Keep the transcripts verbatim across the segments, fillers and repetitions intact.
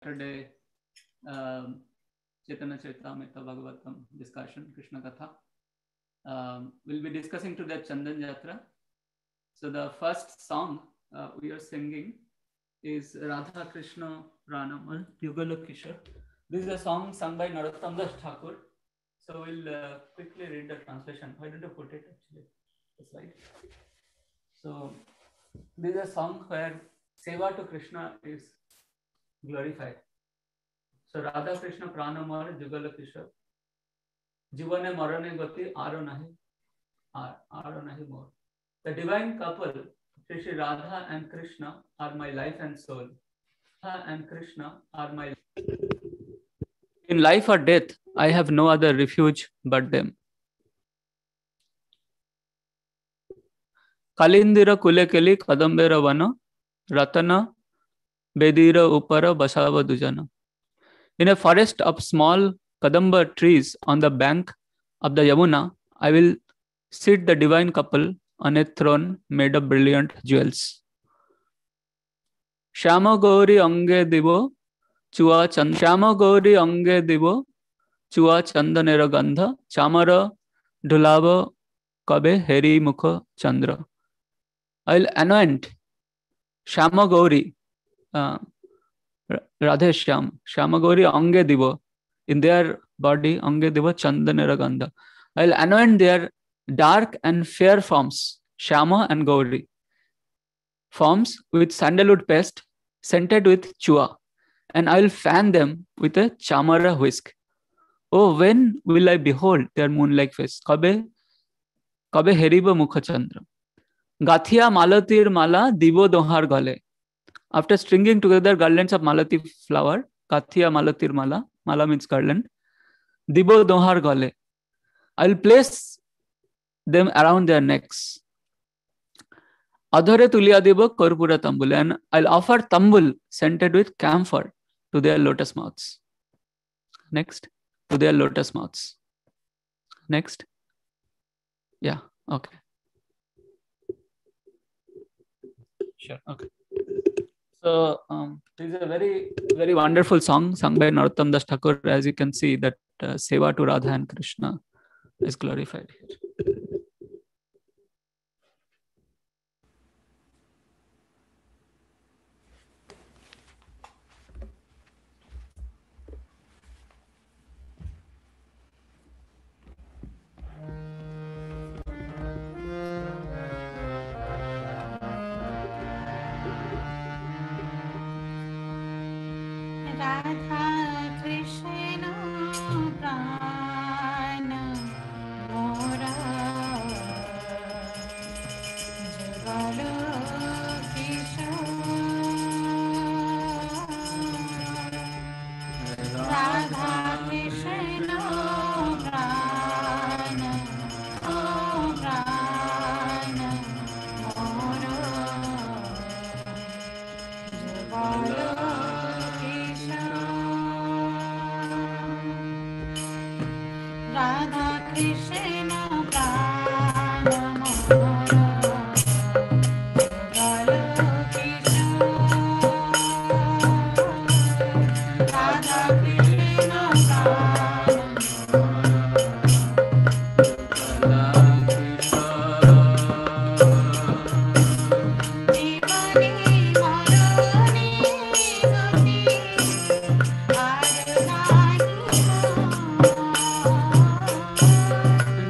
yesterday um, Chaitanya Charitamrita Bhagavatam discussion, Krishna Katha. Um, we'll be discussing today Chandan Jatra. So the first song uh, we are singing is Radha Krishna Pranamal Yugala Kishore. This is a song sung by Narottam Das Thakur. So we'll uh, quickly read the translation. Why don't you put it actually? The slide. So this is a song where Seva to Krishna is glorified. So Radha Krishna Pranamar Jugala Kishore. Jivane Marane Gati Aro Nahi Aro Nahi More. The divine couple, Shri Shri Radha and Krishna, are my life and soul. Radha and Krishna are my life. In life or death, I have no other refuge but them. Kalindira Kulekeli Kadambera Vana Ratana Bedira Upara Basava Dujana. In a forest of small Kadamba trees on the bank of the Yamuna, I will sit the divine couple on a throne made of brilliant jewels. Shama Gauri Ange Divo Chua Chand Shama Gauri Ange Divo Chua Chandanera Gandha Chamara Dhulava Kabe Heri Mukha Chandra. I'll anoint Shama Gauri uh, Radhe Shyam Shama Gauri Ange Divo, in their body Ange Divo Chandanera Gandha. I'll anoint their dark and fair forms, Shama and Gauri, forms with sandalwood paste scented with chua, and I will fan them with a chamara whisk. Oh, when will I behold their moon-like face? Kabe, kabe heriba mukha chandra. Gathia malatir mala divo dohar gale. After stringing together garlands of malati flower, Gathia malatir mala, mala means garland, divo dohar gale. I will place them around their necks. Adhare tuliya deva karpura tambul, and I'll offer tambul scented with camphor to their lotus mouths. Next, to their lotus mouths. Next. Yeah, okay. Sure, okay. So, um, this is a very, very wonderful song sung by Narottam Das Thakur. As you can see, that uh, Seva to Radha and Krishna is glorified here. Radha Krishna Prana Mora Jagalo Kishore Radha Krishna Prana Oh Prana Mora Jagalo Radha Krishna Prana Mora Jagalo Kishore Radha Krishna Prana Jivani Marani Gati Adonai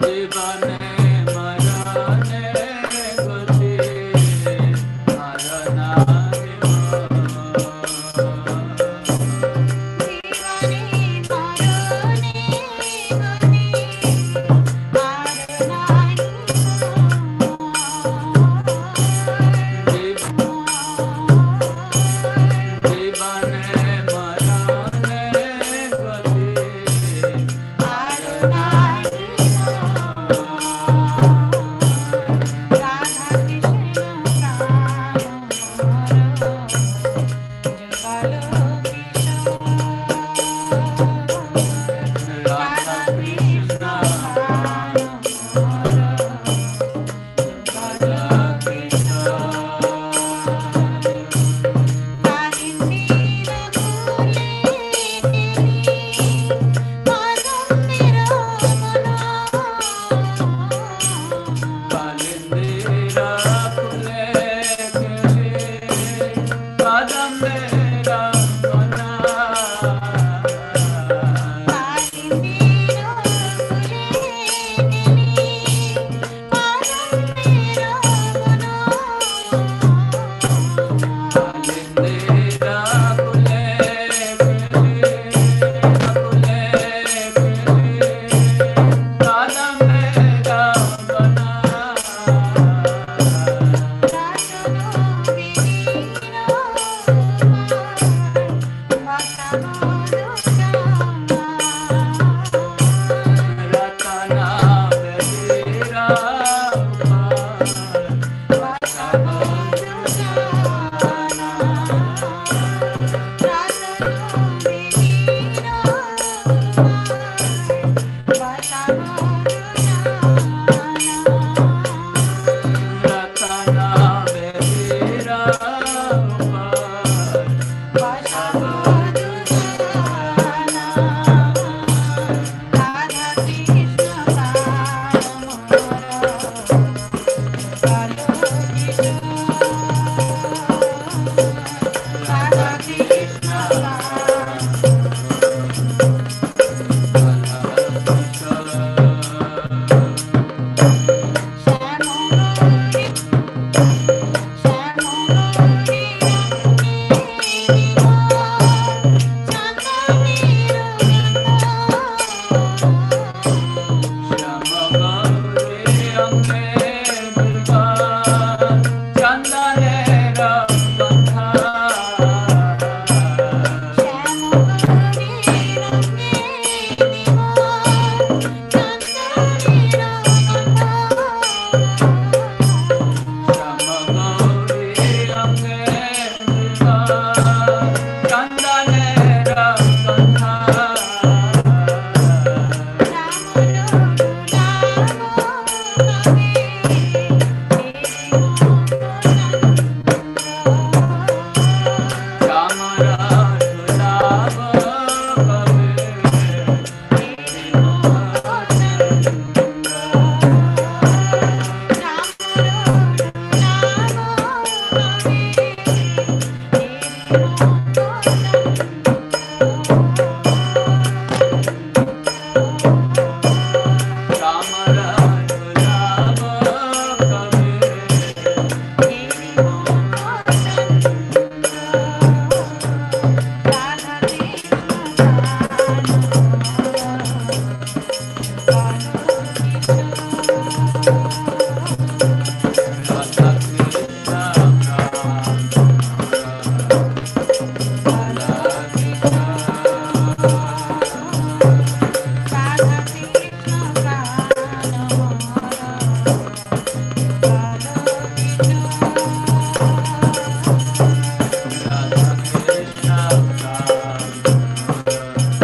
Radha Krishna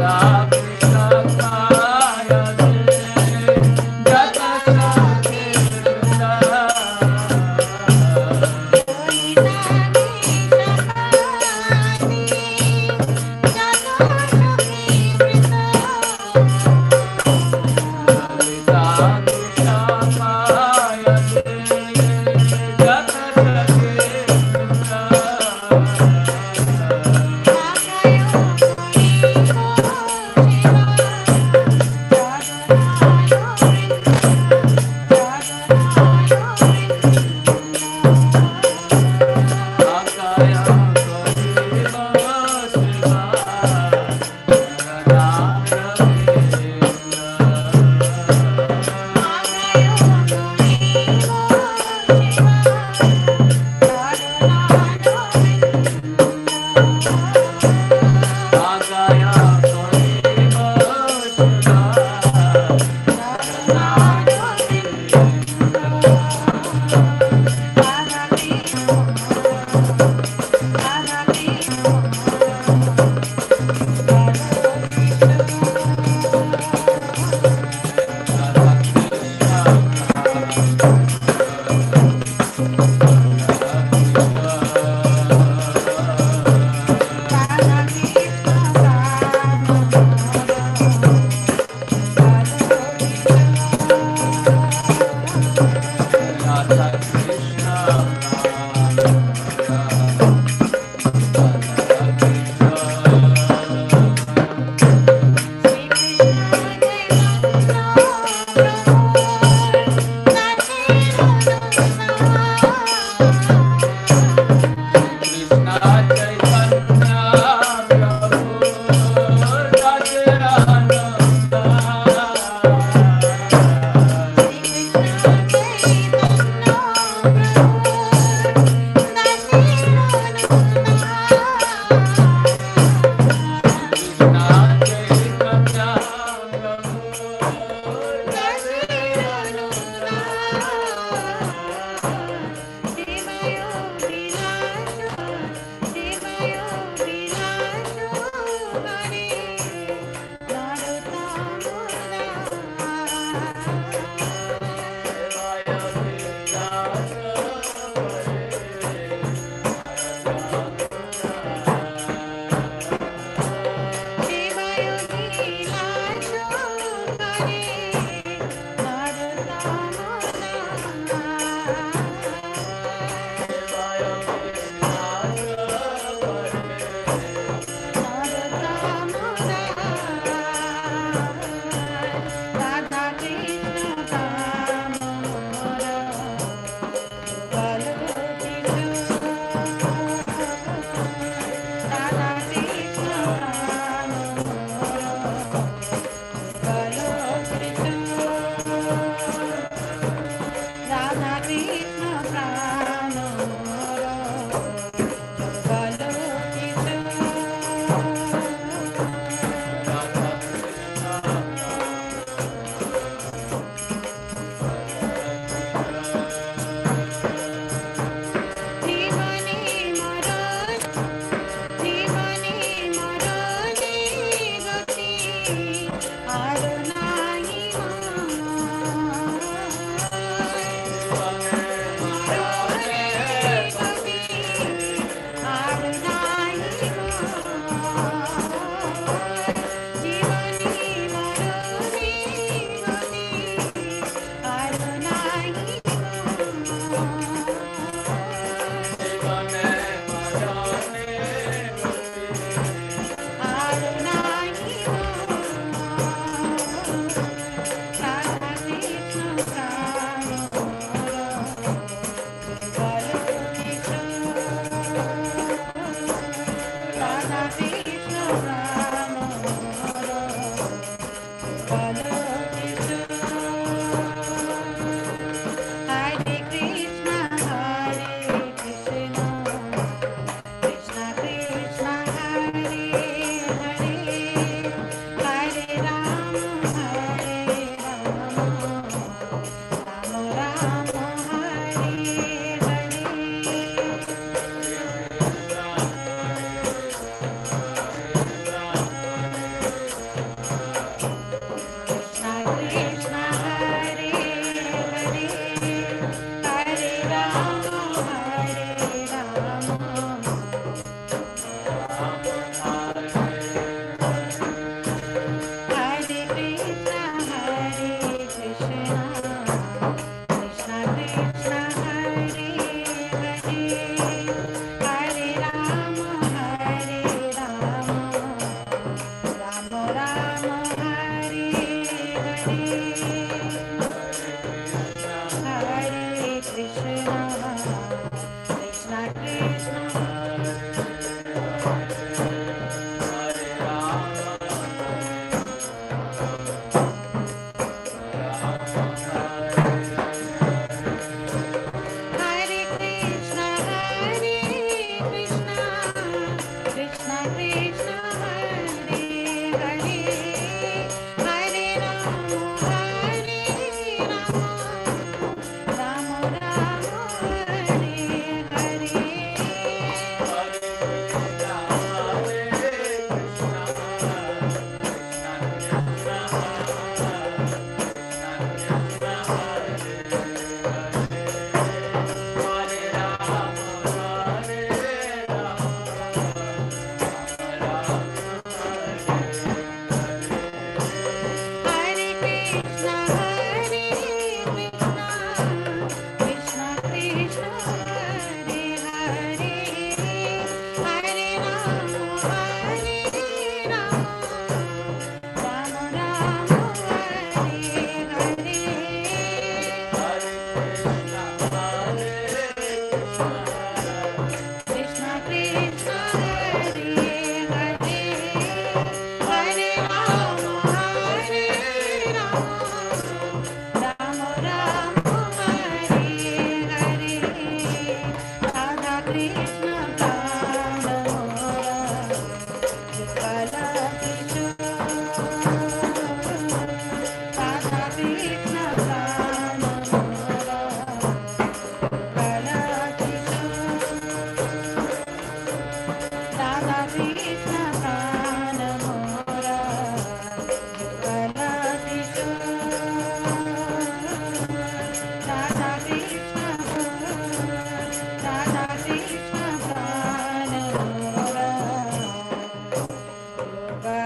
Thank you.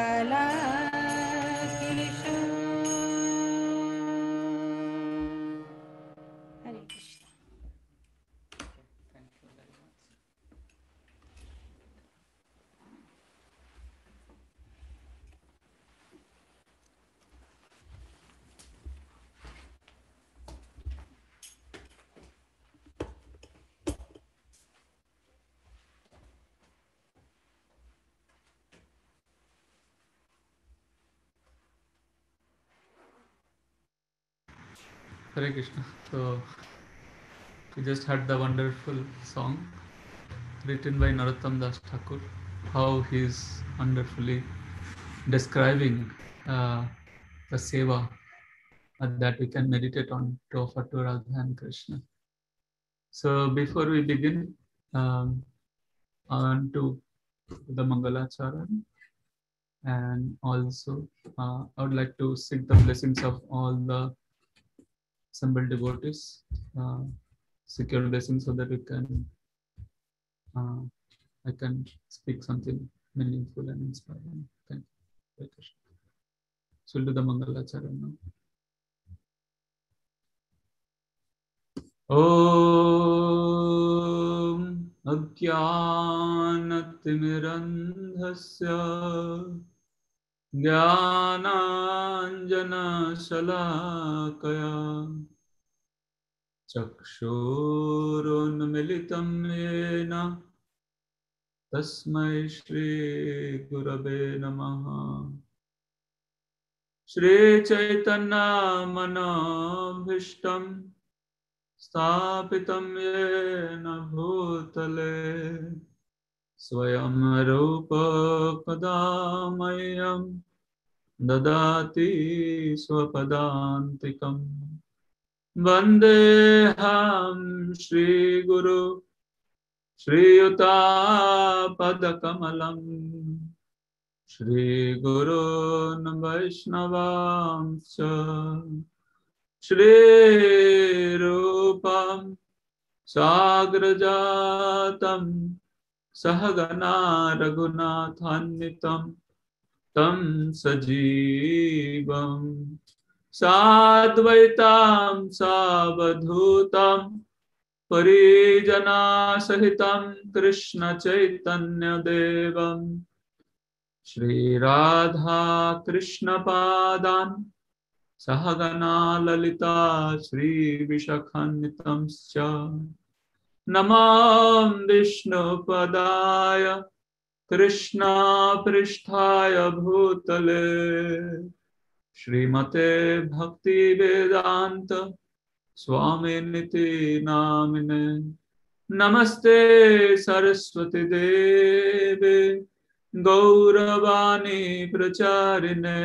Bala Krishna Hare Krishna Hare Krishna. So we just had the wonderful song written by Narottam Das Thakur, how he is wonderfully describing uh, the seva uh, that we can meditate on to offer to Radha and Krishna. So before we begin, um, I want to do the Mangalacharan, and also uh, I would like to seek the blessings of all the assembled devotees, uh, secure blessings so that we can uh, I can speak something meaningful and inspiring. Thank you. Hare Krishna. So we'll do the Mangalacharan now. Om Ajnanatirandhasya Jnananjana Shalakaya Chakshurunmilitam Yena Tasmai Shri Gurave Namaha. Shri Chaitanya Manabhishtam Sthapitam Yena Bhutale Swayam Rupa Kadamayam Dadati Swapadantikam Vandeham Shri Guru Shri Yuta Padakamalam Shri Gurun Vaishnavamscha Shri Rupam Sagrajatam Sahagana Raghunathannitam Tam Sajivam Sadvaitam Savadhutam Parijana Sahitam Krishna Chaitanya Devam Shri Radha Krishna Padan Sahagana Lalita Shri Vishakhannitamscha Namam Vishnu Padaya Krishna Pristhaya Bhutale Srimate Bhakti Vedanta Swami Niti Namine Namaste Saraswati Deve Gauravani Pracharine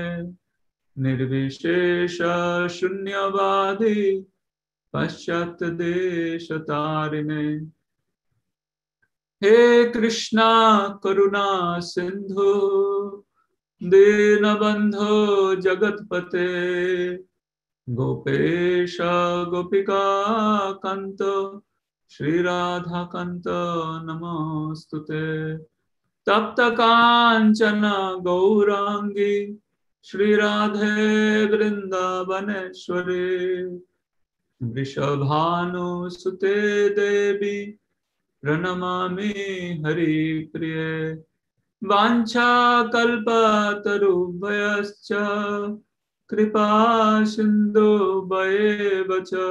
Nirvishesha Shunyavadi Paschat Deshatarine He Krishna Karuna Sindhu Dinabandho Jagatpate Gopesha Gopika Kanto Shri Radha Kanto Namostute Tapta Kanchana Gaurangi Shri Radhe Vrindavaneshwari Vrishabhanu Sute Devi Pranamami Hari Priye Vancha Kalpa Tarubhyascha Kripa Sindhu Bhayevacha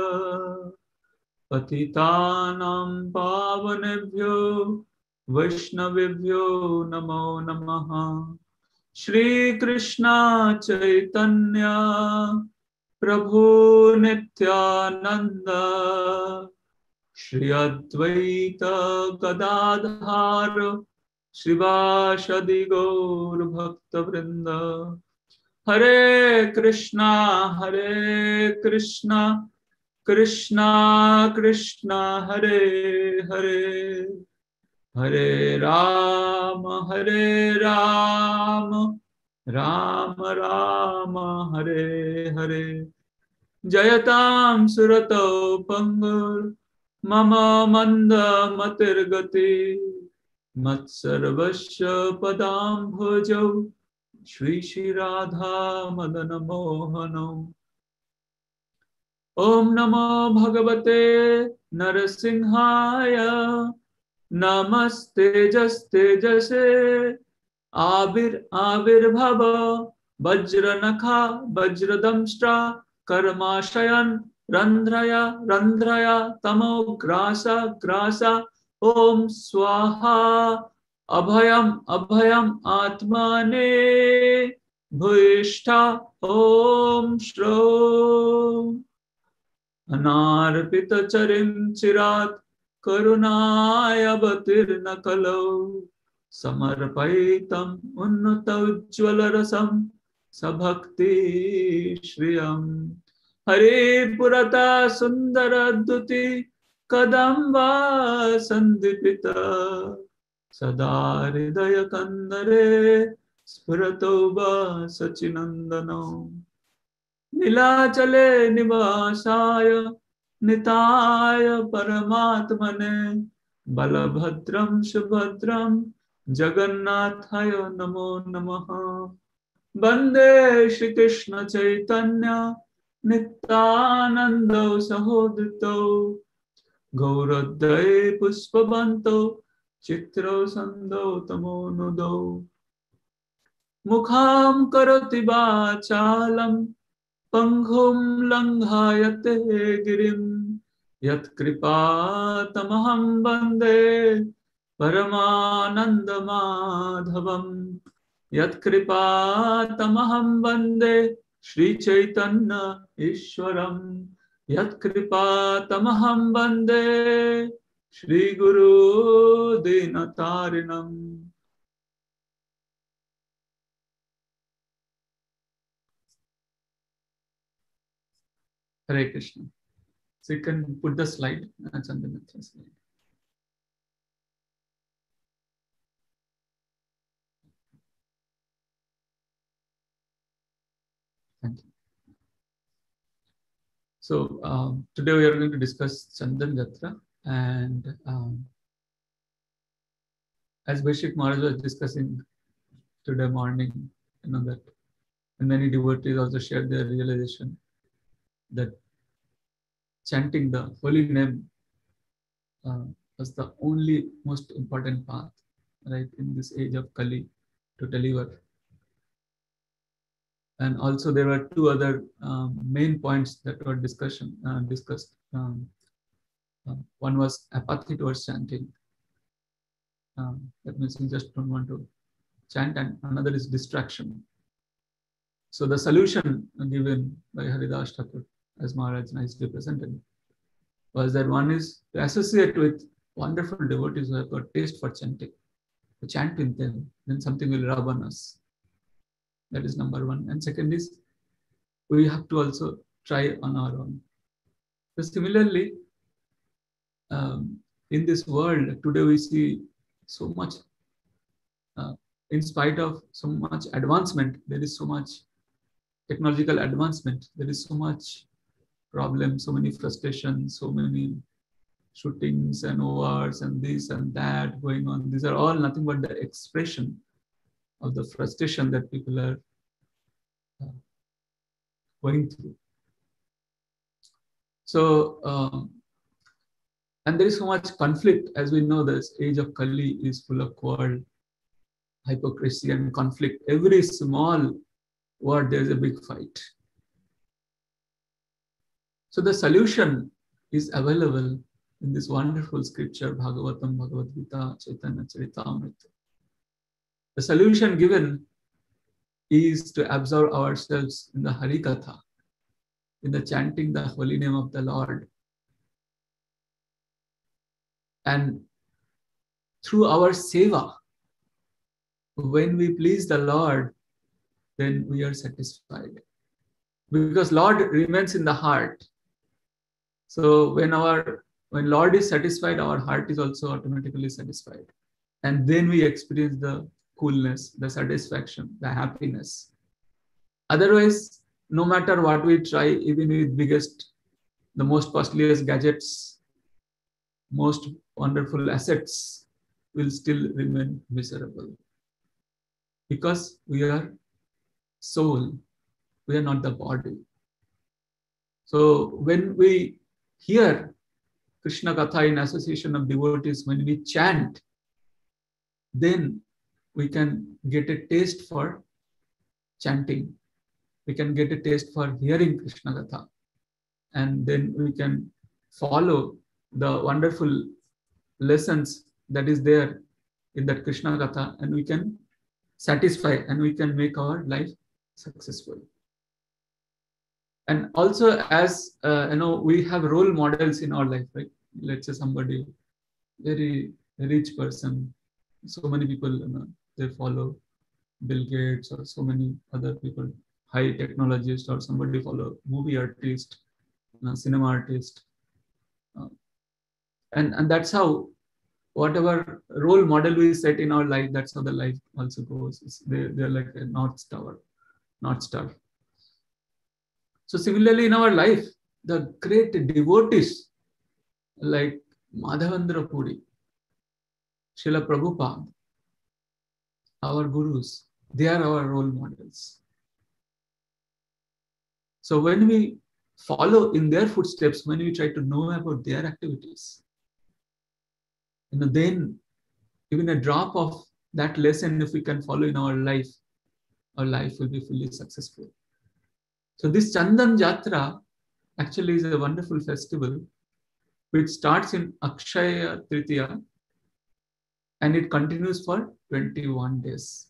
Patitanam Pavanebhyo Vaishnavibhyo Namo Namaha Shri Krishna Chaitanya Prabhu Nityananda Shri Advaita Gadadhar Shivashadi Gaur Bhakta Vrinda Hare Krishna Hare Krishna Krishna Krishna Hare Hare Hare Rama Hare Rama Rama Rama Hare Hare Jayatam Surato Pangur Mama Manda Matirgati Matsarvasya Padam Bhajau Shri Shri Radha Madana Mohano. Om Namo Bhagavate Narasimhaya. Namaste Jaste Jase. Abir Abir Bhava. Vajra Nakha Vajra Damstra. Karmashayan Randhraya Randhraya Tamo Grasa Grasa. Om Swaha. Abhayam Abhayam Atmane. Bhuishta Om Shro. Anarpita charim chirat karunaya avatirna kalau samarpaitam unnata ujjvala rasam sabhakti shriyam. Hare purata sundara duti kadamba sandipita sada hridaya kandare spuratoba sachinandano. नीलाचले निवासाय Nitai परमात्मने बलभद्रं सुभद्रं जगन्नाथाय नमो नमः. वन्दे श्रीकृष्ण चैतन्य नित्यानन्द सहोदितो गौरोदये पुष्पवन्तो चित्रसन्दो तमोनुदो मुखां करोति वाचालं पंगुं लंघायते गिरिं यत्कृपातमहं वन्दे परमानन्दमाधवं. यत्कृपातमहं वन्दे श्रीचैतन्य ईश्वरं. यत्कृपातमहं वन्दे श्रीगुरु दीनतारिणम्. Hare Krishna. So you can put the slide. Chandamitra slide. Thank you. So um, today we are going to discuss Chandan Jatra, and um, as Vaishik Maharaj was discussing today morning, you know that, and many devotees also shared their realization that chanting the holy name uh, was the only most important path, right, in this age of Kali to deliver. And also there were two other um, main points that were discussion uh, discussed. Um, uh, one was apathy towards chanting. Um, that means you just don't want to chant, and another is distraction. So the solution given by Haridas Thakur, as Maharaj nicely presented, was that one is to associate with wonderful devotees who have got taste for chanting, to chant with them, then something will rub on us. That is number one. And second is, we have to also try on our own. So similarly, um, in this world, today we see so much, uh, in spite of so much advancement, there is so much technological advancement, there is so much problems, so many frustrations, so many shootings and wars and this and that going on. These are all nothing but the expression of the frustration that people are uh, going through. So, um, and there is so much conflict. As we know, this age of Kali is full of quarrel, hypocrisy and conflict. Every small word, there is a big fight. So the solution is available in this wonderful scripture, Bhagavatam, Bhagavad Gita, Chaitanya Charitamrita. The solution given is to absorb ourselves in the Hari Katha, in the chanting the holy name of the Lord. And through our seva, when we please the Lord, then we are satisfied. Because Lord remains in the heart. So when our when Lord is satisfied, our heart is also automatically satisfied. And then we experience the coolness, the satisfaction, the happiness. Otherwise, no matter what we try, even with biggest, the most costliest gadgets, most wonderful assets, will still remain miserable. Because we are soul. We are not the body. So when we hear Krishna Katha in association of devotees, when we chant, then we can get a taste for chanting. We can get a taste for hearing Krishna Katha. And then we can follow the wonderful lessons that is there in that Krishna Katha, and we can satisfy and we can make our life successful. And also, as uh, you know, we have role models in our life, right? Let's say somebody very rich person, so many people, you know, they follow Bill Gates or so many other people, high technologists, or somebody follow movie artist, you know, cinema artist, uh, and and that's how whatever role model we set in our life, that's how the life also goes. It's, they they're like a north star, north star. So similarly, in our life, the great devotees like Madhavendra Puri, Srila Prabhupada, our gurus, they are our role models. So when we follow in their footsteps, when we try to know about their activities, you know, then even a drop of that lesson, if we can follow in our life, our life will be fully successful. So this Chandan Jatra actually is a wonderful festival which starts in Akshaya Tritiya and it continues for twenty-one days.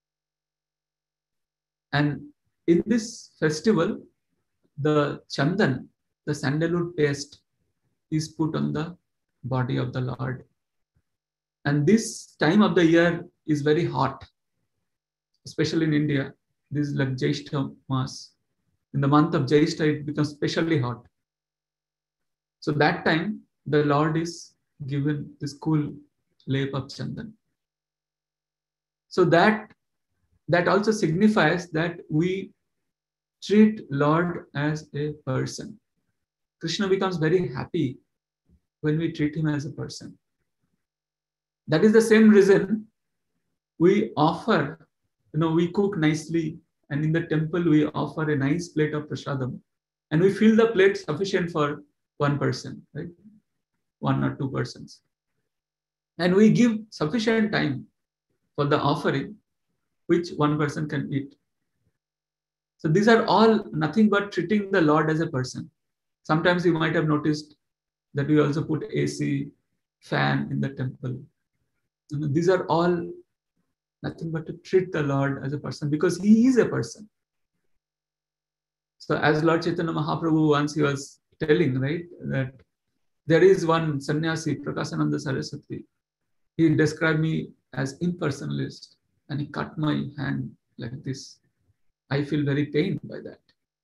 And in this festival, the Chandan, the sandalwood paste, is put on the body of the Lord. And this time of the year is very hot, especially in India. This is like Jyeshtha Mas. In the month of Jyeshtha, it becomes especially hot. So that time, the Lord is given this cool lap of Chandan. So that, that also signifies that we treat Lord as a person. Krishna becomes very happy when we treat him as a person. That is the same reason we offer, you know, we cook nicely, and in the temple we offer a nice plate of prasadam, and we fill the plate sufficient for one person, right? One or two persons. And we give sufficient time for the offering, which one person can eat. So these are all nothing but treating the Lord as a person. Sometimes you might have noticed that we also put A C, fan in the temple. You know, these are all nothing but to treat the Lord as a person, because he is a person. So as Lord Chaitanya Mahaprabhu once he was telling, right, that there is one sannyasi, Prakasananda Saraswati. He described me as impersonalist, and he cut my hand like this. I feel very pained by that.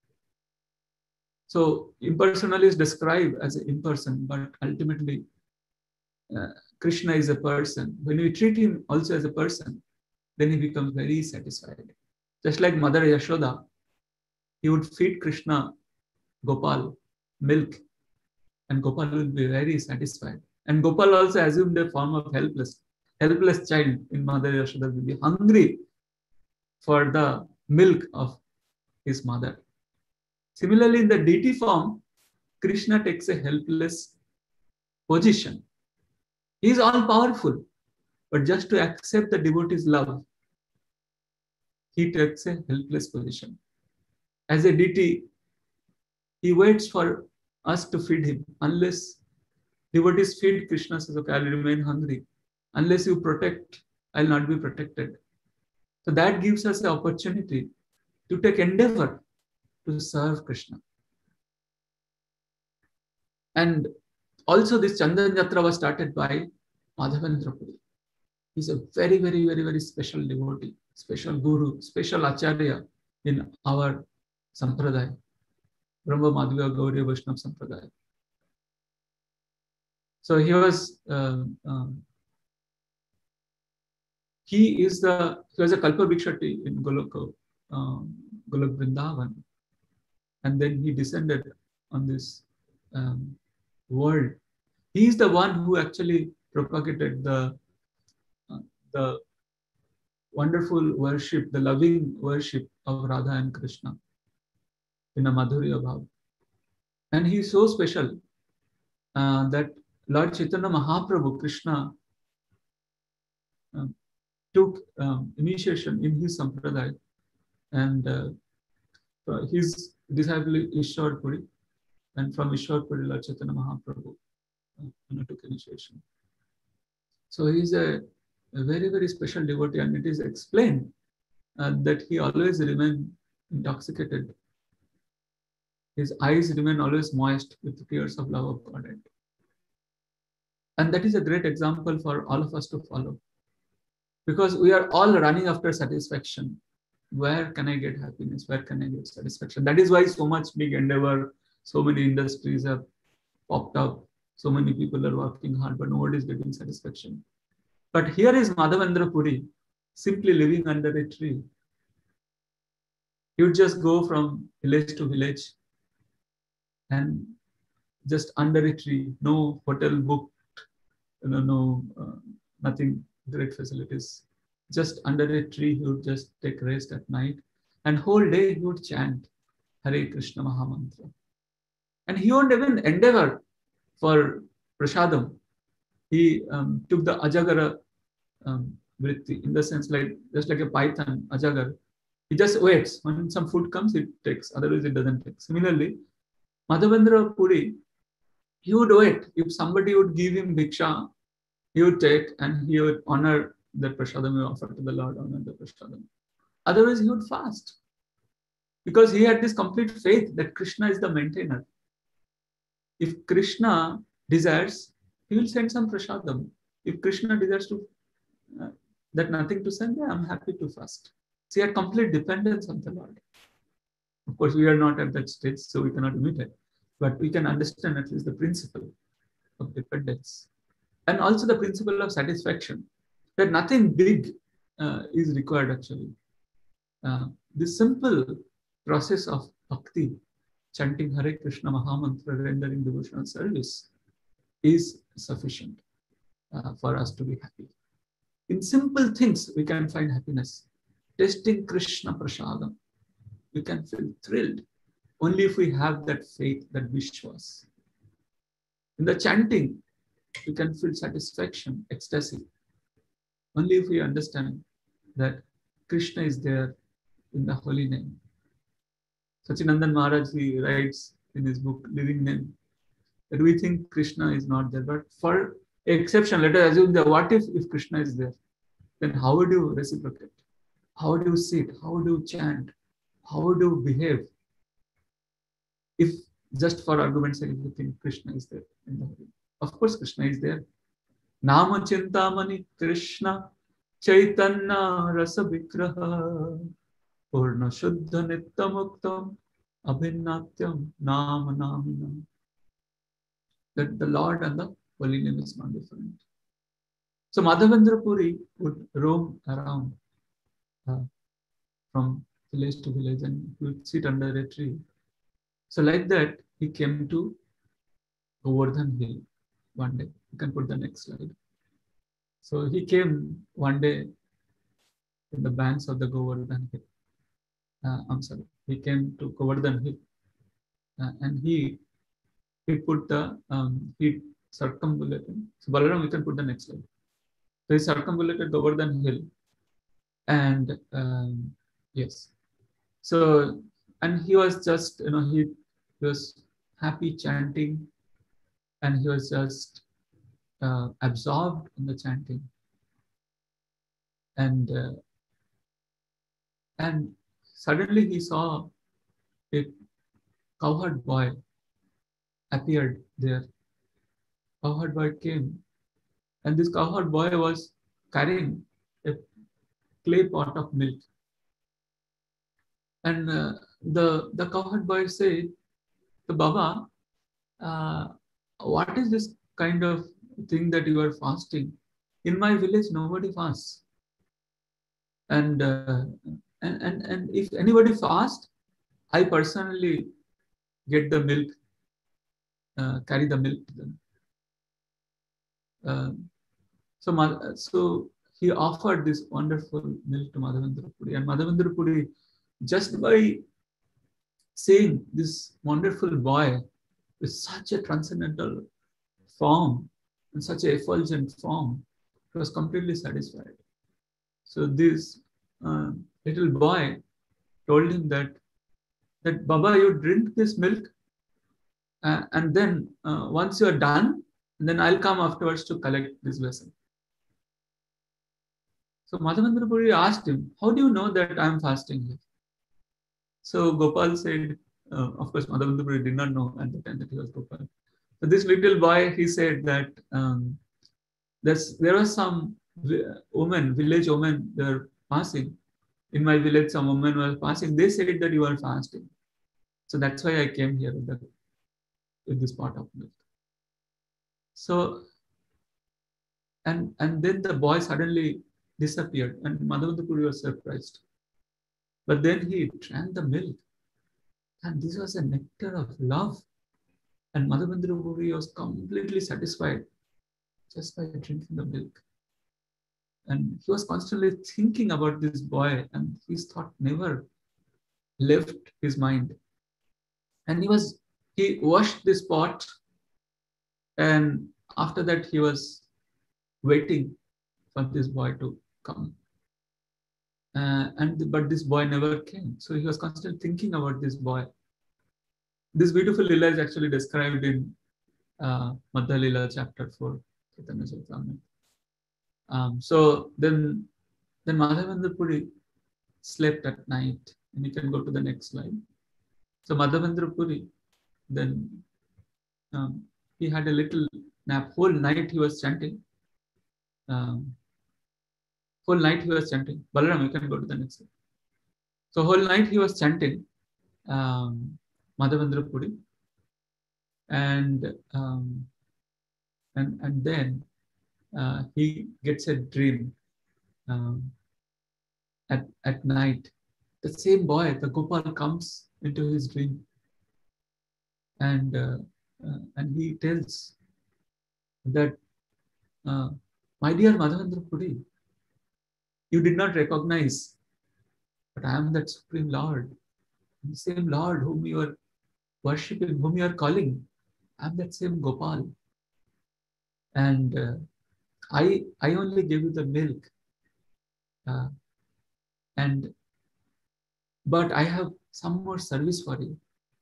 So impersonalists describe as an imperson, but ultimately uh, Krishna is a person. When we treat him also as a person, then he becomes very satisfied. Just like Mother Yashoda, he would feed Krishna Gopal milk, and Gopal will be very satisfied. And Gopal also assumed the form of helpless, helpless child in Mother Yashoda, will be hungry for the milk of his mother. Similarly, in the deity form, Krishna takes a helpless position. He is all powerful, but just to accept the devotee's love, he takes a helpless position. As a deity, he waits for us to feed him. Unless devotees feed, Krishna says, okay, I'll remain hungry. Unless you protect, I'll not be protected. So that gives us the opportunity to take endeavor to serve Krishna. And also this Chandan Jatra was started by Madhavendra Puri. He's a very, very, very, very special devotee, special guru, special acharya in our sampradaya, Brahma Madhva Gauriya Vaishnava Sampradaya. So he was, um, um, he is the, he was a Kalpa Bhikshati in Golok, um, Golok Vrindavan. And then he descended on this um, world. He is the one who actually propagated the, uh, the wonderful worship, the loving worship of Radha and Krishna in a Madhurya Bhav. And he is so special uh, that Lord Chaitanya Mahaprabhu, Krishna, um, took um, initiation in his sampradaya, and uh, his disciple Ishwar Puri, and from Ishwar Puri, Lord Chaitanya Mahaprabhu uh, took initiation. So he is a, a very, very special devotee, and it is explained uh, that he always remained intoxicated. His eyes remain always moist with tears of love of God. And that is a great example for all of us to follow. Because we are all running after satisfaction. Where can I get happiness? Where can I get satisfaction? That is why so much big endeavor, so many industries have popped up, so many people are working hard, but nobody is getting satisfaction. But here is Madhavendra Puri, simply living under a tree. He would just go from village to village and just under a tree, no hotel booked, no, no uh, nothing, great facilities. Just under a tree, he would just take rest at night, and whole day he would chant Hare Krishna Mahamantra. And he won't even endeavor for prasadam. He um, took the Ajagara um, vritti, in the sense like just like a python, Ajagar. He just waits. When some food comes, it takes. Otherwise, it doesn't take. Similarly, Madhavendra Puri, he would wait. If somebody would give him bhiksha, he would take, and he would honor the prasadam he offered to the Lord, honor the prasadam. Otherwise, he would fast. Because he had this complete faith that Krishna is the maintainer. If Krishna desires, he will send some prasadam. If Krishna desires to uh, that nothing to send, yeah, I'm happy to fast. So he had complete dependence on the Lord. Of course, we are not at that stage, so we cannot imitate. But we can understand at least the principle of dependence. And also the principle of satisfaction. That nothing big uh, is required actually. Uh, this simple process of bhakti, chanting Hare Krishna Mahamantra, rendering devotional service, is sufficient uh, for us to be happy. In simple things, we can find happiness. Tasting Krishna Prasadam, we can feel thrilled only if we have that faith, that Vishwas. In the chanting, we can feel satisfaction, ecstasy, only if we understand that Krishna is there in the holy name. Sachinandan Maharaj, he writes in his book, Living Name, that we think Krishna is not there. But for exception, let us assume that what if, if Krishna is there? Then how would you reciprocate? How would you sit? How would you chant? How would you behave? If just for argument's sake, you think Krishna is there in the holy. Of course, Krishna is there. Nama Chintamani Krishna Chaitanya Rasa Vigraha Purna Shuddha Nittamuktam Abhinnatyam Nama Namina. That the Lord and the holy name is not different. So Madhavendra Puri would roam around uh, from village to village, and he would sit under a tree. So like that, he came to Govardhan Hill one day. You can put the next slide. So he came one day in the banks of the Govardhan Hill. Uh, I'm sorry. He came to Govardhan Hill, uh, and he he put the um, he circumambulated. So Balaram, you can put the next slide. So he circumambulated Govardhan Hill, and um, yes. So and he was just you know he, he was happy chanting, and he was just uh, absorbed in the chanting, and uh, and suddenly he saw a cowherd boy appeared there. Cowherd boy came, and this cowherd boy was carrying a clay pot of milk. And uh, the the cowherd boy said, "The Baba, uh, what is this kind of thing that you are fasting? In my village, nobody fasts. And uh, and and and if anybody fasts, I personally get the milk, uh, carry the milk to them." Uh, so so he offered this wonderful milk to Madhavendra Puri. And Madhavendra Puri, just by seeing this wonderful boy with such a transcendental form and such a effulgent form, he was completely satisfied. So this uh, little boy told him that, that Baba, you drink this milk, uh, and then uh, once you are done, then I'll come afterwards to collect this vessel. So Madhavendra Puri asked him, how do you know that I am fasting here? So Gopal said, uh, of course, Madhavendra Puri did not know at the time that he was Gopal. So this little boy, he said that um, there's, there was some women, village women, they were passing. In my village, some women were passing. They said that you are fasting. So that's why I came here with, the, with this pot of milk. So, and, and then the boy suddenly disappeared, and Madhavendra Puri was surprised. But then he drank the milk, and this was a nectar of love. And Madhavendra Puri was completely satisfied just by drinking the milk. And he was constantly thinking about this boy, and his thought never left his mind. And he was, he washed this pot, and after that he was waiting for this boy to come. Uh, and but this boy never came. So he was constantly thinking about this boy. This beautiful lila is actually described in uh, Madhya Lila chapter four, Chaitanya Charitamrita. Um, so then, then Madhavendra Puri slept at night, and you can go to the next slide. So Madhavendra Puri, then um, he had a little nap. Whole night he was chanting. Um, whole night he was chanting. Balaram, you can go to the next slide. So whole night he was chanting um, Madhavendra Puri, and um, and and then uh, he gets a dream um, at at night. The same boy, the Gopal, comes into his dream, and uh, uh, and he tells that, uh, my dear Madhavendra Puri, you did not recognize, but I am that Supreme Lord, the same Lord whom you are worshipping, whom you are calling. I am that same Gopal, and uh, I I only gave you the milk, uh, and but I have some more service for you.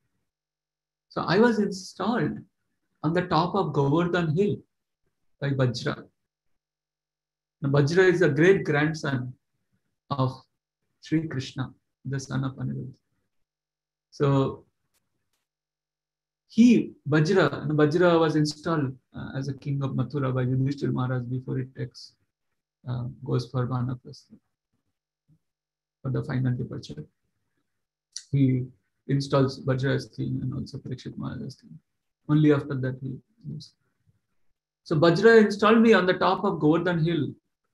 So I was installed on the top of Govardhan Hill by Vajra. Now, Vajra is a great grandson of Sri Krishna, the son of Aniruddha. So he, Vajra, Vajra was installed uh, as a king of Mathura by Yudhishthira Maharaj before it takes, uh, goes for Vanaprastha, for the final departure. He installs Vajra as king and also Parikshit Maharaj as king. Only after that he leaves. So Vajra installed me on the top of Govardhan Hill,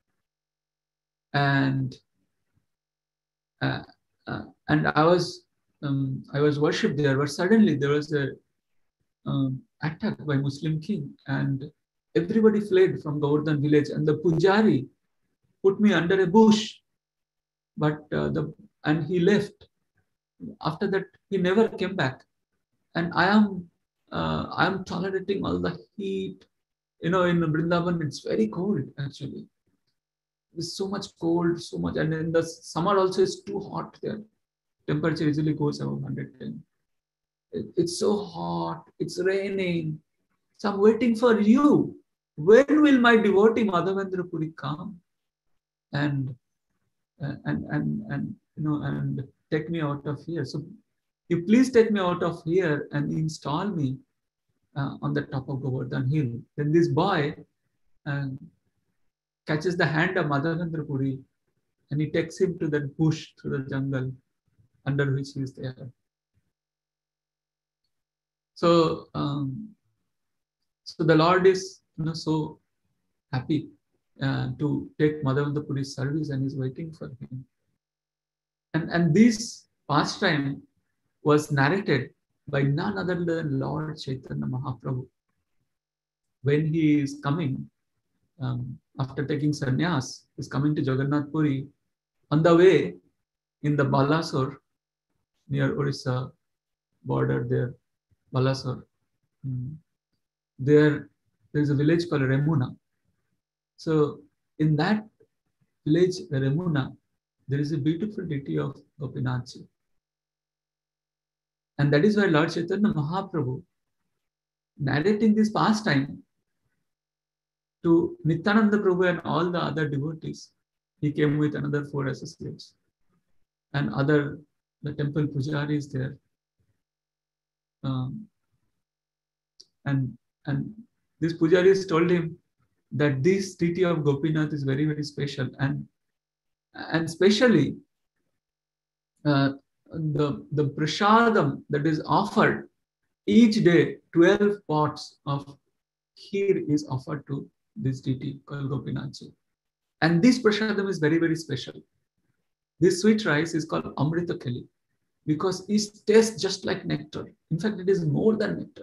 and uh, uh, and I was um, I was worshipped there. But suddenly there was a um, attack by Muslim king, and everybody fled from Govardhan village. And the pujari put me under a bush, but uh, the and he left. After that, he never came back, and I am uh, I am tolerating all the heat. You know, in Vrindavan, it's very cold actually. There's so much cold, so much, and in the summer also it's too hot there. Temperature easily goes above one hundred ten. It, it's so hot. It's raining. So I'm waiting for you. When will my devotee Madhavendra Puri come and and and and you know and take me out of here? So you please take me out of here and install me uh, on the top of Govardhan Hill. Then this boy uh, catches the hand of Madhavendra Puri, and he takes him to that bush, through the jungle, under which he is there. So, um, so the Lord is, you know, so happy uh, to take Madhavendra Puri's service, and is waiting for him. And and this pastime was narrated by none other than Lord Chaitanya Mahaprabhu when he is coming um, after taking sannyas, is coming to Jagannath Puri. On the way, in the Balasore, near Orissa border there, Balasore, there there's a village called Remuna. So in that village, Remuna, there is a beautiful deity of Gopinathji. And that is why Lord Chaitanya Mahaprabhu, narrating this pastime to Nityananda Prabhu and all the other devotees, he came with another four associates and other the temple pujaris there. Um, and and these pujaris told him that this deity of Gopinath is very, very special. And, and especially uh, the, the prasadam that is offered each day, twelve pots of kheer is offered to this deity called Gopinathji. And this prasadam is very, very special. This sweet rice is called Amrita Kheli because it tastes just like nectar. In fact, it is more than nectar.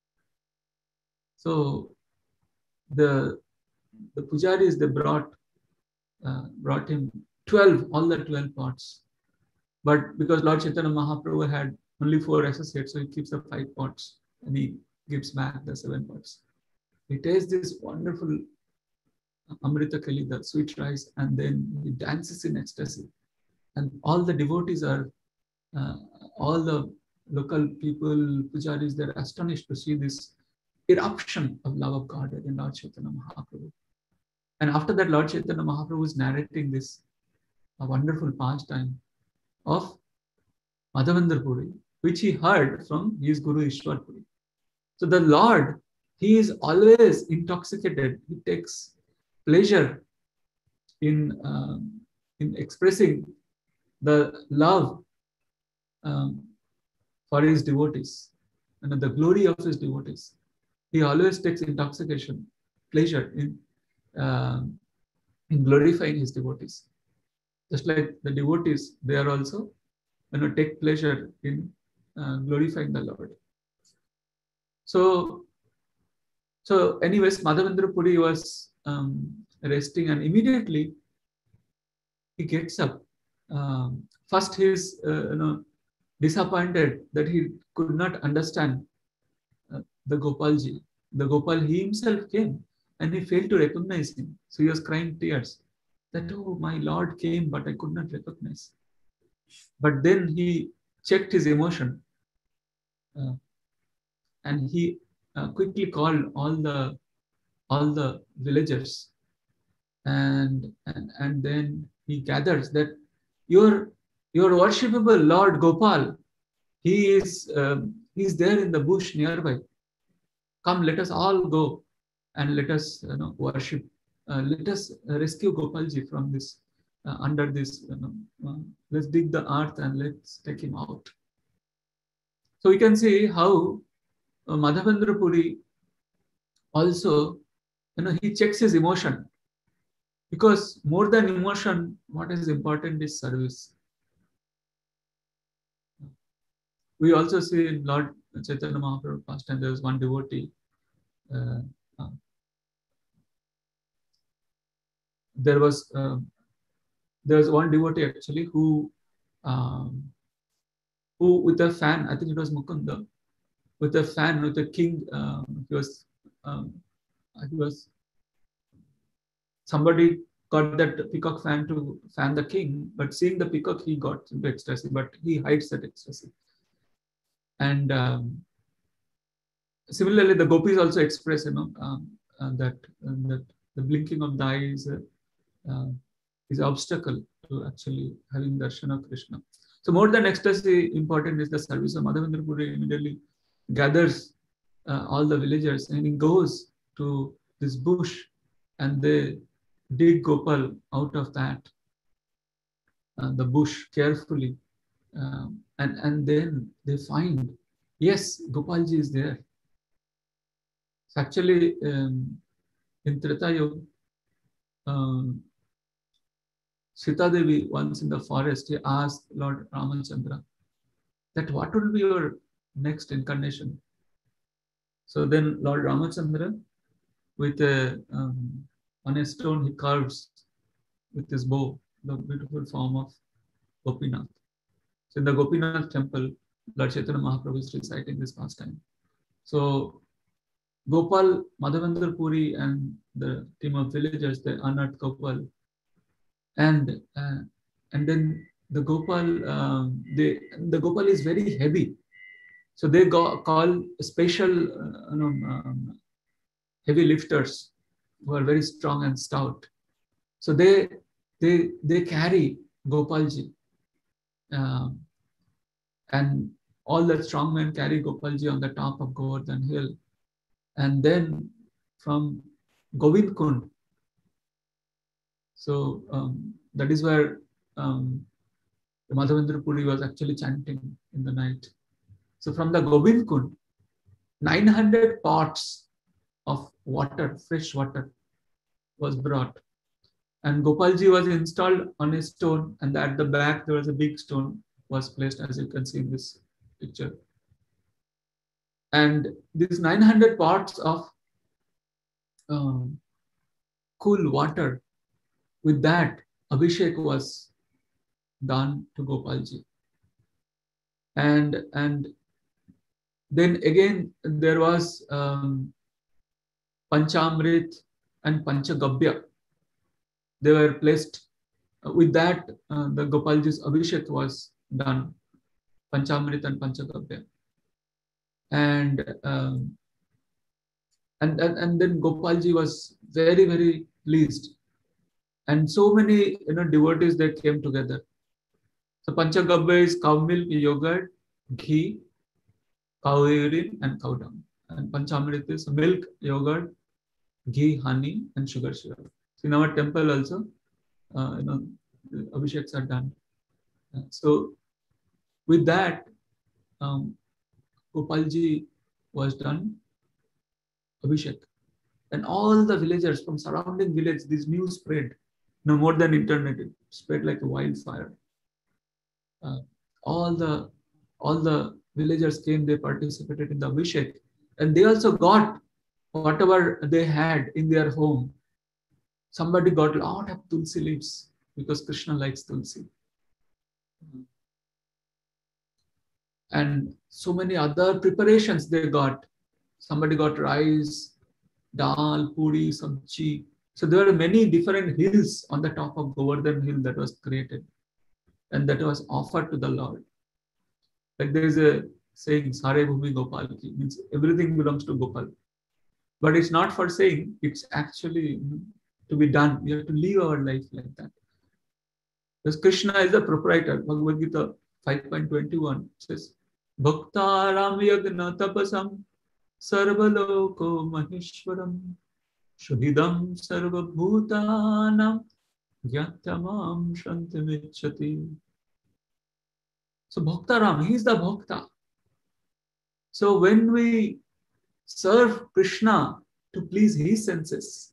So the the pujaris, they brought uh, brought him twelve, all the twelve pots. But because Lord Chaitanya Mahaprabhu had only four associates, so he keeps the five pots and he gives back the seven pots. He tastes this wonderful Amrita Kheli, the sweet rice, and then he dances in ecstasy. And all the devotees are, uh, all the local people, pujaris, they're astonished to see this eruption of love of God in Lord Chaitanya Mahaprabhu. And after that, Lord Chaitanya Mahaprabhu is narrating this a wonderful pastime of Madhavendra Puri, which he heard from his Guru Ishwar Puri. So the Lord, he is always intoxicated. He takes pleasure in, um, in expressing the love um, for his devotees and the glory of his devotees. He always takes intoxication, pleasure in, uh, in glorifying his devotees. Just like the devotees, they are also, you know, take pleasure in uh, glorifying the Lord. So, so anyways, Madhavendra Puri was um, resting, and immediately he gets up. Um, first, he is uh, you know, disappointed that he could not understand uh, the Gopalji. The Gopal, he himself came and he failed to recognize him. So he was crying tears that, oh, my Lord came, but I could not recognize. But then he checked his emotion uh, and he uh, quickly called all the all the villagers, and, and and then he gathers that your your worshipable Lord Gopal, he is um, he is there in the bush nearby. Come, let us all go and let us you know, worship. Uh, let us rescue Gopalji from this uh, under this. You know, uh, let's dig the earth and let's take him out. So we can see how uh, Madhavendra Puri also, you know, he checks his emotion, because more than emotion, what is important is service. We also see in Lord Chaitanya Mahaprabhu past time, there was one devotee. Uh, uh, there was uh, there was one devotee actually who um, who with a fan, I think it was Mukunda, with a fan, with a king, um, he was um, he was somebody got that peacock fan to fan the king, but seeing the peacock, he got into ecstasy, but he hides that ecstasy. And um, similarly, the gopis also express, you know, um, uh, that uh, that the blinking of the eyes uh, uh, is an obstacle to actually having darshan of Krishna. So more than ecstasy, important is the service. So Madhavendra Puri immediately gathers uh, all the villagers and he goes to this bush and they dig Gopal out of that, uh, the bush carefully. Um, and, and then they find, yes, Gopalji is there. So actually, um, in Treta Yuga, um, Sita Devi, once in the forest, he asked Lord Ramachandra that what will be your next incarnation. So then Lord Ramachandra, with a um, on a stone he carves with his bow the beautiful form of Gopinath. So in the Gopinath temple, Lord Chaitanya Mahaprabhu is reciting this pastime. So Gopal, Madhavendra Puri and the team of villagers, they unearthed Gopal. And uh, and then the Gopal, um, they, the Gopal is very heavy. So they go, call special uh, you know, um, heavy lifters who are very strong and stout. So they they they carry Gopalji, uh, and all the strong men carry Gopalji on the top of Govardhan Hill, and then from Govind Kund. So um, that is where um, Madhavendra Puri was actually chanting in the night. So from the Govind Kund, nine hundred pots of water, fresh water, was brought. And Gopalji was installed on a stone, and at the back there was a big stone was placed, as you can see in this picture. And these nine hundred pots of um, cool water, with that Abhishek was done to Gopalji. And, and then again there was um, Panchamrit and Panchagabhya. They were placed. Uh, with that, uh, the Gopalji's Abhishek was done, Panchamrit and Panchagabhya. And, um, and, and, and then Gopalji was very, very pleased. And so many you know, devotees, they came together. So Panchagabhya is cow milk, yogurt, ghee, cow urine, and cow dung. And Panchamrit is milk, yogurt, ghee, honey, and sugar syrup. So in our temple also, uh, you know, Abhisheks are done. Uh, so with that, um, Gopalji was done Abhishek. And all the villagers from surrounding village, this news spread. No more than internet, it spread like a wildfire. Uh, all the all the villagers came, they participated in the Abhishek, and they also got whatever they had in their home. Somebody got a lot of tulsi leaves because Krishna likes tulsi. And so many other preparations they got. Somebody got rice, dal, puri, sabji. So there were many different hills on the top of Govardhan Hill that was created, and that was offered to the Lord. Like there is a saying, Sare Bhumi Gopal ki, means everything belongs to Gopal. But it's not for saying, it's actually to be done. We have to live our life like that. Because Krishna is the proprietor. Bhagavad Gita five point twenty-one says, Bhakta Ram Yagna Tapasam Sarvaloko Maheshwaram Shuhidam Sarva Bhutanam Gyattamam Shantamichati. So Bhakta Ram, he is the Bhakta. So when we serve Krishna to please his senses,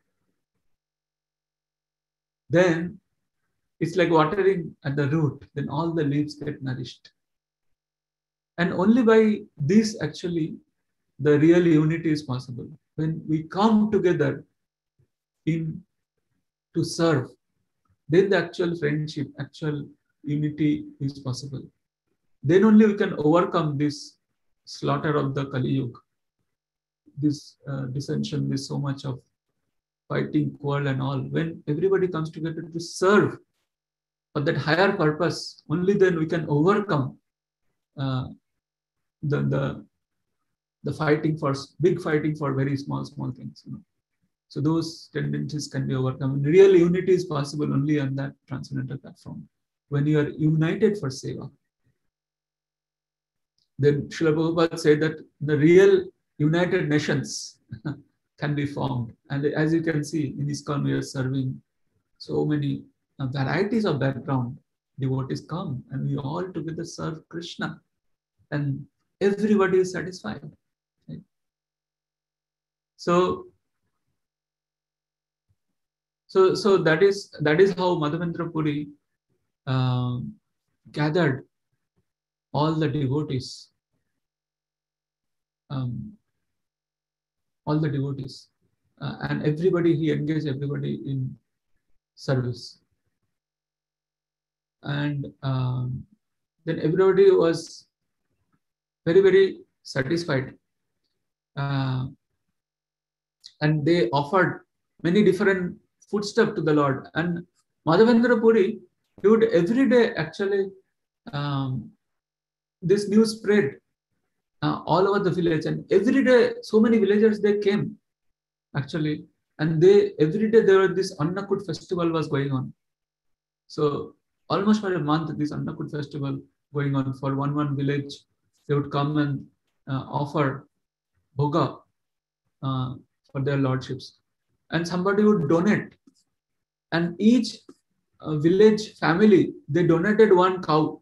then it's like watering at the root, then all the leaves get nourished. And only by this actually the real unity is possible. When we come together in to serve, then the actual friendship, actual unity is possible. Then only we can overcome this slaughter of the Kali Yuga, this uh, dissension, this so much of fighting, quarrel and all. When everybody comes together to serve for that higher purpose, only then we can overcome uh, the, the, the fighting for, big fighting for very small, small things. You know? So those tendencies can be overcome. And real unity is possible only on that transcendental platform. When you are united for seva, then Srila Prabhupada said that the real United Nations can be formed. And as you can see, in ISKCON we are serving so many uh, varieties of background. Devotees come and we all together serve Krishna. And everybody is satisfied. Right? So, so, so that is that is how Madhavendra Puri um, gathered all the devotees, um, all the devotees. uh, and everybody, he engaged everybody in service. And um, then everybody was very, very satisfied. Uh, and they offered many different foodstuff to the Lord. And Madhavendra Puri, he would every day actually, um, this news spread uh, all over the village, and every day so many villagers they came actually, and they every day there was this Annakut festival was going on. So almost for a month this Annakut festival going on. For one one village they would come and uh, offer bhoga uh, for their lordships, and somebody would donate, and each uh, village family they donated one cow.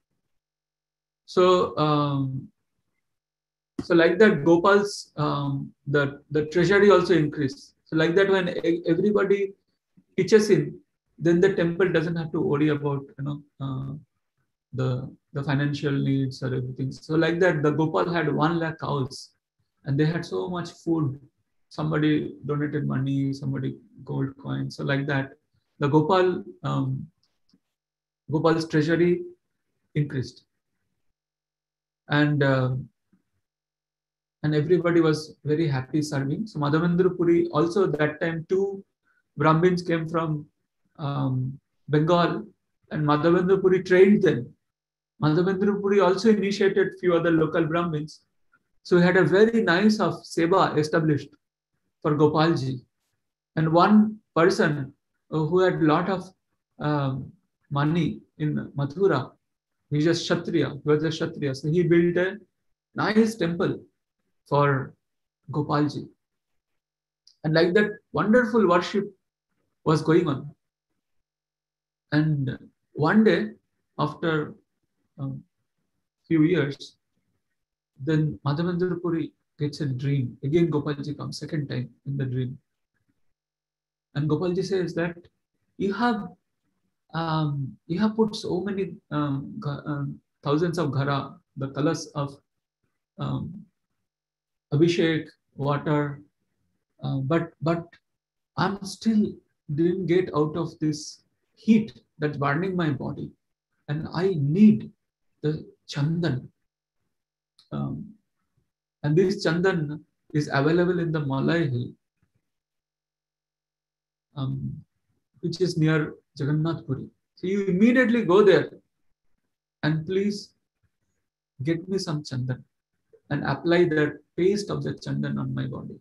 So um, so like that Gopal's um, the the treasury also increased. So like that, when everybody pitches in, then the temple doesn't have to worry about you know uh, the the financial needs or everything. So like that, the Gopal had one lakh cows, and they had so much food. Somebody donated money, somebody gold coins. So like that, the Gopal um, Gopal's treasury increased, and uh, and everybody was very happy serving. So Madhavendra Puri also that time two Brahmins came from um, Bengal, and Madhavendra Puri trained them. Madhavendra Puri also initiated few other local Brahmins. So he had a very nice of seva established for Gopalji. And one person uh, who had a lot of um, money in Mathura, he was a Kshatriya, he was a Kshatriya. So he built a nice temple for Gopalji. And like that, wonderful worship was going on. And one day, after a um, few years, then Madhavendra Puri gets a dream. Again, Gopalji comes second time in the dream. And Gopalji says that you have um, you have put so many um, um, thousands of ghara, the colors of um, Abhishek, water, uh, but but I'm still didn't get out of this heat that's burning my body, and I need the chandan. Um, and this chandan is available in the Malay Hill, um, which is near Jagannath Puri. So you immediately go there and please get me some chandan and apply the paste of the chandan on my body.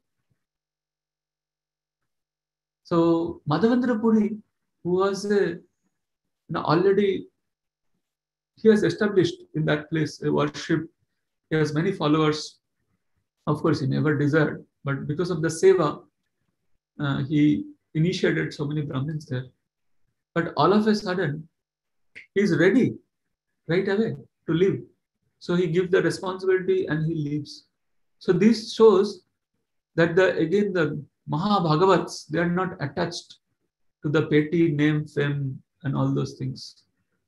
So Madhavendra Puri, who was a, you know, already, he has established in that place a worship. He has many followers. Of course, he never deserved, but because of the seva, uh, he initiated so many Brahmins there. But all of a sudden, he is ready right away to leave. So he gives the responsibility and he leaves. So this shows that the again the Mahabhagavats, they are not attached to the petty name, fame, and all those things.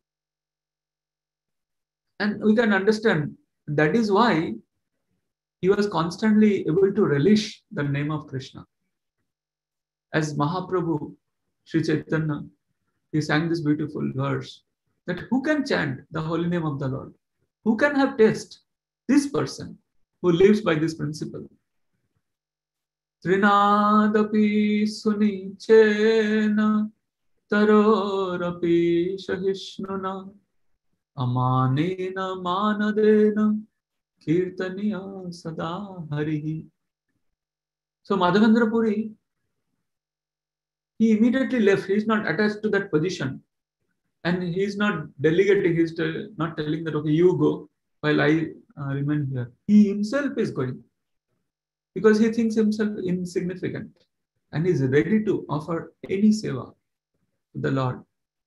And we can understand that is why he was constantly able to relish the name of Krishna. As Mahaprabhu, Sri Chaitanya, he sang this beautiful verse that who can chant the holy name of the Lord? Who can have taste? This person who lives by this principle. Trinadapi sunichena tarorapi shahishnuna amanena manadena kirtaniya sada harihi. So Madhavendra Puri, he immediately left. He is not attached to that position. And he is not delegating, he is not telling that, okay, you go while I uh, remain here. He himself is going because he thinks himself insignificant and is ready to offer any seva to the Lord.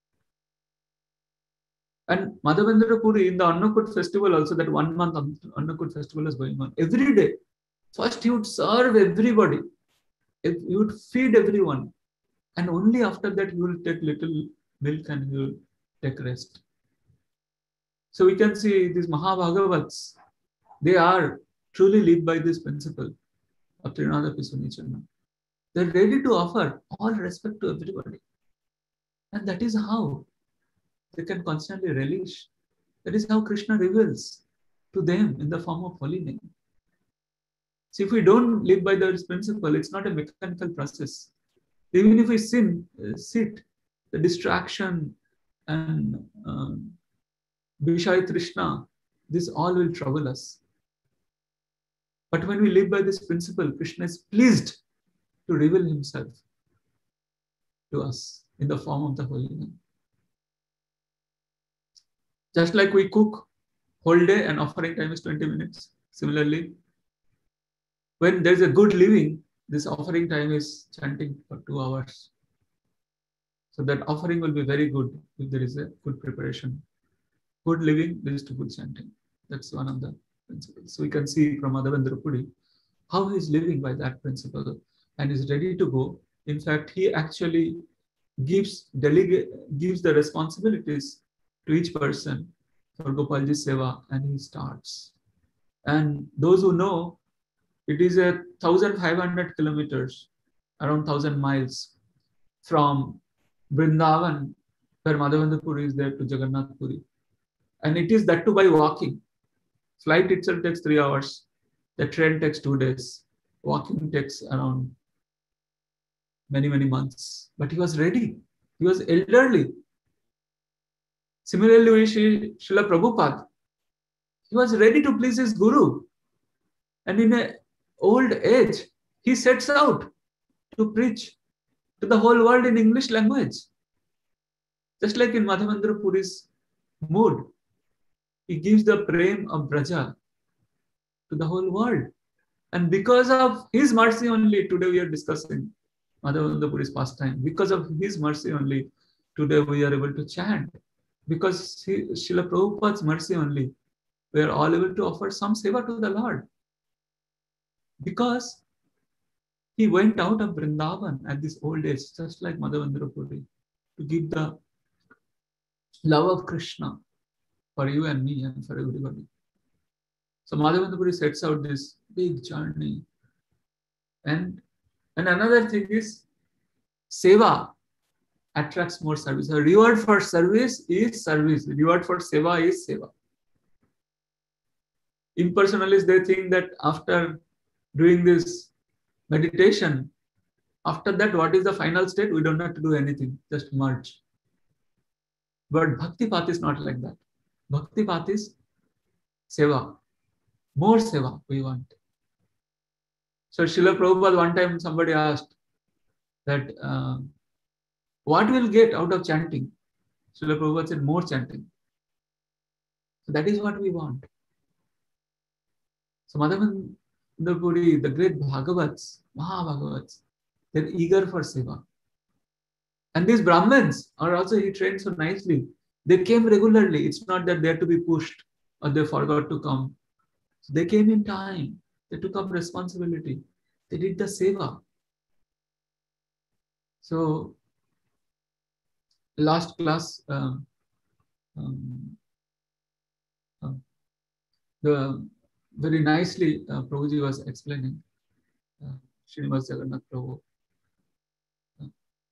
And Madhavendra Puri in the Annakut festival also, that one month Annakut festival is going on. Every day, first he would serve everybody. He would feed everyone. And only after that he will take little milk and he will take rest. So we can see these Mahabhagavats, they are truly live by this principle of Trinadapi Sunichana. They're ready to offer all respect to everybody. And that is how they can constantly relish. That is how Krishna reveals to them in the form of holy name. So if we don't live by this principle, it's not a mechanical process. Even if we sin, uh, sit, the distraction and um, Vishaya Trishna, this all will trouble us. But when we live by this principle, Krishna is pleased to reveal himself to us in the form of the holy name. Just like we cook whole day and offering time is twenty minutes. Similarly, when there's a good living, this offering time is chanting for two hours. So that offering will be very good if there is a good preparation. Good living leads to good chanting. That's one of the principles. So we can see from Madhavendra Puri how he is living by that principle and is ready to go. In fact, he actually gives delegate gives the responsibilities to each person for Gopalji Seva, and he starts. And those who know, it is a one thousand five hundred kilometers, around one thousand miles from Vrindavan, where Madhavendra Puri is there, to Jagannath Puri. And it is that too by walking. Flight itself takes three hours. The train takes two days. Walking takes around many, many months. But he was ready. He was elderly. Similarly, Srila Prabhupada, he was ready to please his guru. And in an old age, he sets out to preach to the whole world in English language. Just like in Madhavendra Puri's mood, he gives the prem of Braja to the whole world. And because of his mercy only, today we are discussing Madhavendra Puri's pastime. Because of his mercy only, today we are able to chant. Because he, Srila Prabhupada's mercy only, we are all able to offer some seva to the Lord. Because he went out of Vrindavan at this old age, just like Madhavendra Puri, to give the love of Krishna for you and me and for everybody. So Madhavendra Puri sets out this big journey. And, and another thing is, seva attracts more service. The reward for service is service. The reward for seva is seva. Impersonalists, they think that after doing this meditation, after that, what is the final state? We don't have to do anything, just merge. But Bhakti Path is not like that. Bhakti Path is seva. More seva we want. So Srila Prabhupada, one time somebody asked that, uh, what will get out of chanting? Srila Prabhupada said, more chanting. So that is what we want. So Madhavendra Puri, the great Bhagavats, Mahabhagavats, they're eager for seva. And these Brahmins are also, he trained so nicely. They came regularly. It's not that they had to be pushed or they forgot to come. So they came in time. They took up responsibility. They did the seva. So last class, um, um, uh, the very nicely uh, Prabhuji was explaining, uh, Srinivas Jagannath Prabhu. Uh,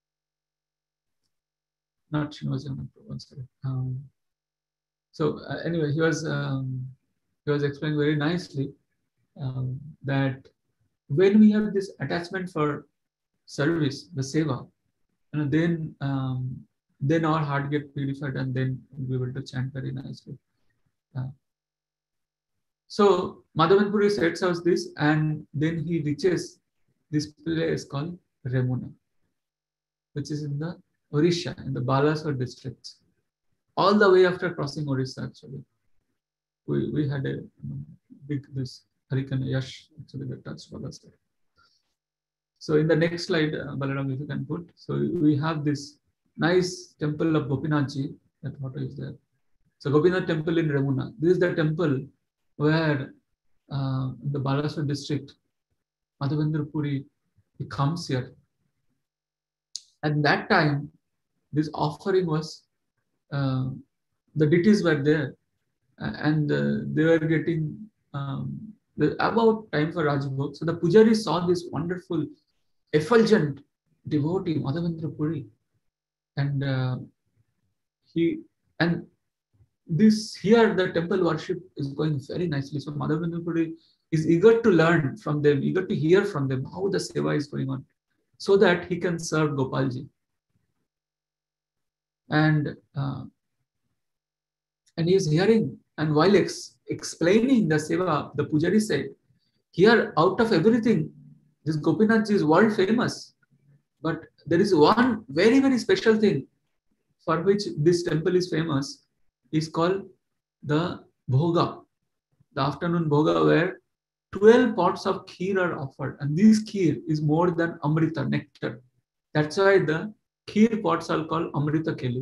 not Srinivas Jagannath Prabhu, I'm sorry. Um, so uh, anyway, he was um, he was explaining very nicely um, that when we have this attachment for service, the seva, you know, then um, then our heart gets purified, and then we'll be able to chant very nicely. Uh, so Madhavendra Puri sets out this, and then he reaches this place called Remuna, which is in the Orissa, in the Balasore district. All the way after crossing Orissa, actually, we we had a you know, big this Hurricane Yash actually that touched Balasore. So in the next slide, uh, Balaram, if you can put, so we have this nice temple of Gopinathji. That photo is there. So Gopinath temple in Remuna. This is the temple where uh, in the Balasore district, Madhavendra Puri, he comes here. At that time, this offering was, uh, the deities were there, and uh, they were getting um, the, about time for Rajbhog. So the Pujari saw this wonderful effulgent devotee, Madhavendra Puri. And uh, he and this here the temple worship is going very nicely. So Madhavendra Puri is eager to learn from them, eager to hear from them how the seva is going on, so that he can serve Gopalji. And uh, and he is hearing, and while ex explaining the seva, the Pujari said, here out of everything, this Gopinathji is world famous, but there is one very, very special thing for which this temple is famous, is called the Bhoga, the afternoon Bhoga, where twelve pots of kheer are offered. And this kheer is more than Amrita, nectar. That's why the kheer pots are called Amrita Keli.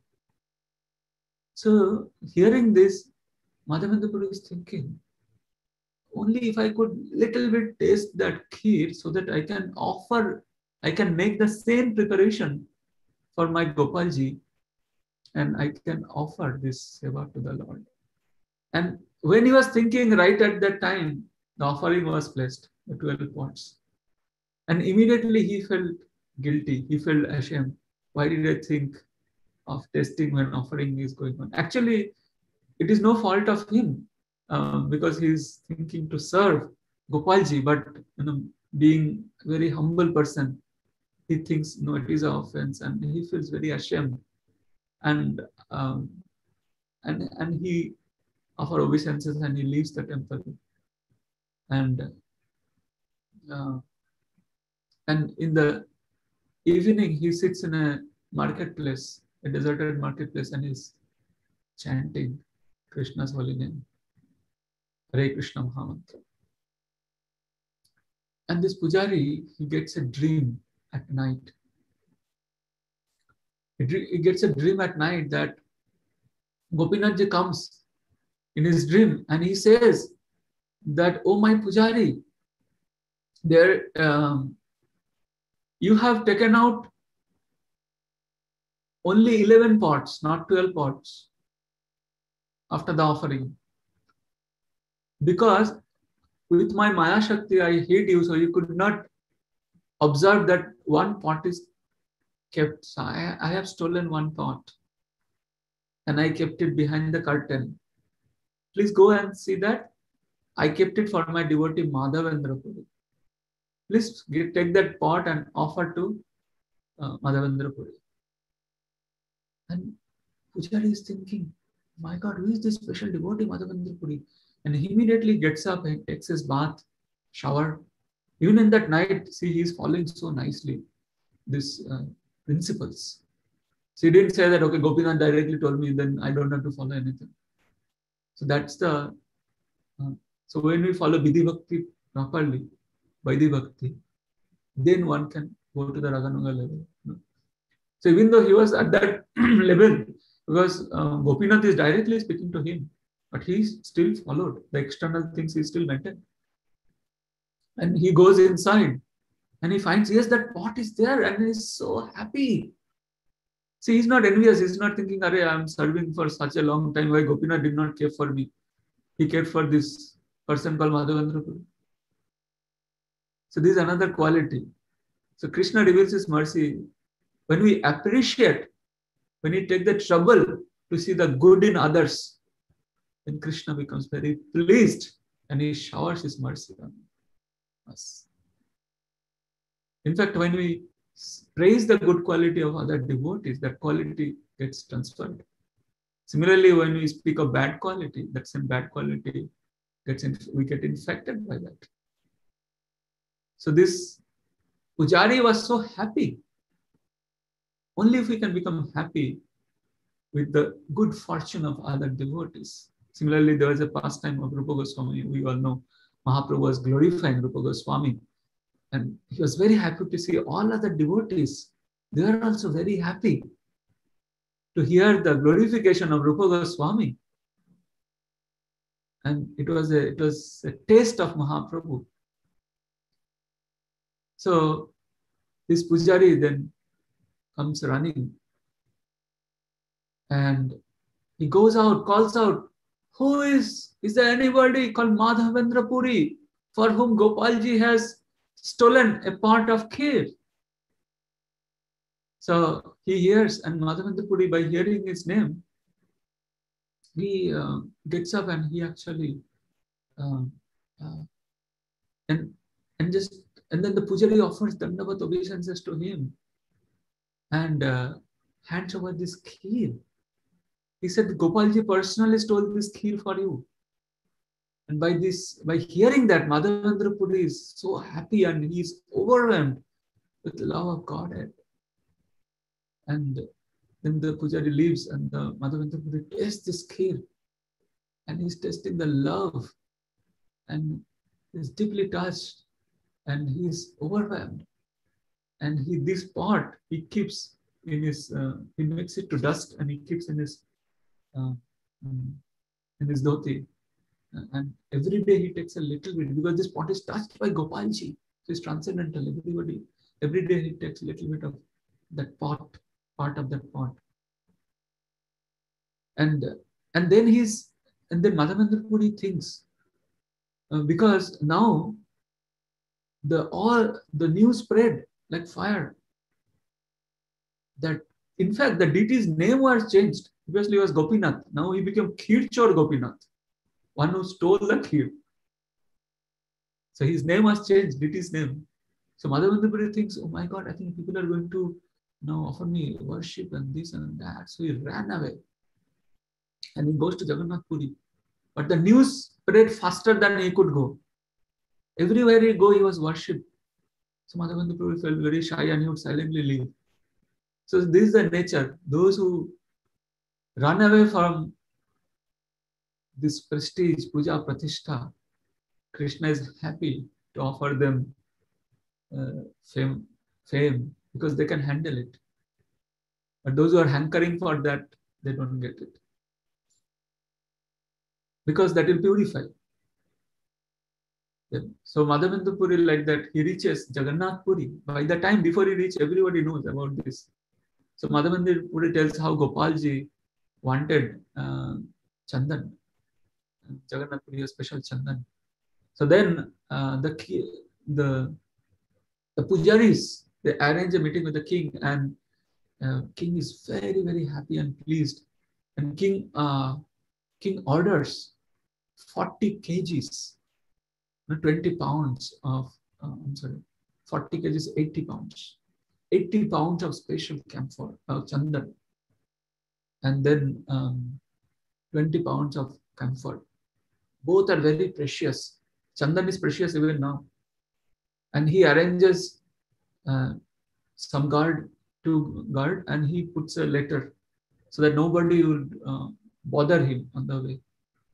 So, hearing this, Madhavendra Puri is thinking, only if I could little bit taste that kheer so that I can offer, I can make the same preparation for my Gopalji, and I can offer this seva to the Lord. And when he was thinking, right at that time, the offering was placed, the twelve pots. And immediately he felt guilty, he felt ashamed. Why did I think of tasting when offering is going on? Actually, it is no fault of him, uh, because he is thinking to serve Gopalji, but you know, being a very humble person, he thinks, no, it is an offense, and he feels very ashamed. And um, and and he offers obeisances and he leaves the temple. And uh, and in the evening, he sits in a marketplace, a deserted marketplace, and is chanting Krishna's holy name, Hare Krishna Mahamantra. And this Pujari, he gets a dream at night. He gets a dream at night that Gopinathji comes in his dream and he says that, oh my Pujari, there um, you have taken out only eleven pots, not twelve pots after the offering. Because with my Maya Shakti, I hid you, so you could not observe that one pot is kept. So I, I have stolen one pot and I kept it behind the curtain. Please go and see that. I kept it for my devotee Madhavendra Puri. Please get, take that pot and offer to uh, Madhavendra Puri. And Pujari is thinking, my God, who is this special devotee Madhavendra Puri? And he immediately gets up and takes his bath, shower. Even in that night, see, he is following so nicely these uh, principles. So he didn't say that, okay, Gopinath directly told me, then I don't have to follow anything. So that's the, uh, so when we follow Vidhi Bhakti properly, Vaidhi Bhakti, then one can go to the Raganuga level. So even though he was at that level, because uh, Gopinath is directly speaking to him, but he still followed the external things, he still maintained. And he goes inside and he finds, yes, that pot is there, and he's so happy. See, he's not envious. He's not thinking, Arey, I'm serving for such a long time. Why Gopinath did not care for me? He cared for this person called Madhavendra Puri. So this is another quality. So Krishna reveals his mercy. When we appreciate, when we take the trouble to see the good in others, then Krishna becomes very pleased and he showers his mercy on us. In fact, when we praise the good quality of other devotees, that quality gets transferred. Similarly, when we speak of bad quality, that same bad quality gets in, we get infected by that. So this Pujari was so happy. Only if we can become happy with the good fortune of other devotees. Similarly, there was a pastime of Rupa Goswami. We all know Mahaprabhu was glorifying Rupa Goswami. And he was very happy to see all other devotees. They were also very happy to hear the glorification of Rupa Goswami. And it was a, it was a taste of Mahaprabhu. So this Pujari then comes running and he goes out, calls out, who is, is there anybody called Madhavendra Puri for whom Gopalji has stolen a part of kheer. So he hears, and Madhavendra Puri, by hearing his name, he uh, gets up and he actually uh, uh, and and just and then the pujari offers dandavat obeisances to him and uh, hands over this kheer. He said, Gopalji personally stole this kheer for you. And by this, by hearing that, Madhavendra Puri is so happy and he's overwhelmed with love of Godhead. And then the pujari leaves and the Madhavendra Puri tastes this kheer and he's tasting the love and is deeply touched and he's overwhelmed. And he this pot he keeps in his uh, he makes it to dust and he keeps in his uh, in his dhoti. And every day he takes a little bit because this pot is touched by Gopalji. So it's transcendental. Everybody, every day he takes a little bit of that pot, part of that pot. And and then he's and then Madhavendra Puri thinks uh, because now the all the news spread like fire that in fact the deity's name was changed. Previously he was Gopinath. Now he became Kheerchor Gopinath, one who stole the kheer. So his name was changed, deity's name. So Madhavendra Puri thinks, oh my God, I think people are going to you know, offer me worship and this and that. So he ran away. And he goes to Jagannath Puri. But the news spread faster than he could go. Everywhere he go, he was worshipped. So Madhavendra Puri felt very shy and he would silently leave. So this is the nature. Those who run away from this prestige, puja, pratishtha, Krishna is happy to offer them uh, fame, fame because they can handle it. But those who are hankering for that, they don't get it. Because that will purify. So Madhavendra Puri, like that, he reaches Jagannath Puri. By the time before he reaches, everybody knows about this. So Madhavendra Puri tells how Gopalji wanted uh, Chandan. Jagannath Puri, a special Chandan. So then uh, the the the pujaris, they arrange a meeting with the king, and uh, king is very very happy and pleased, and king uh, king orders forty kgs, twenty pounds of uh, I'm sorry, forty kgs, eighty pounds, eighty pounds of special camphor, uh, chandan, and then um, twenty pounds of camphor. Both are very precious. Chandan is precious even now. And he arranges uh, some guard to guard and he puts a letter so that nobody would uh, bother him on the way.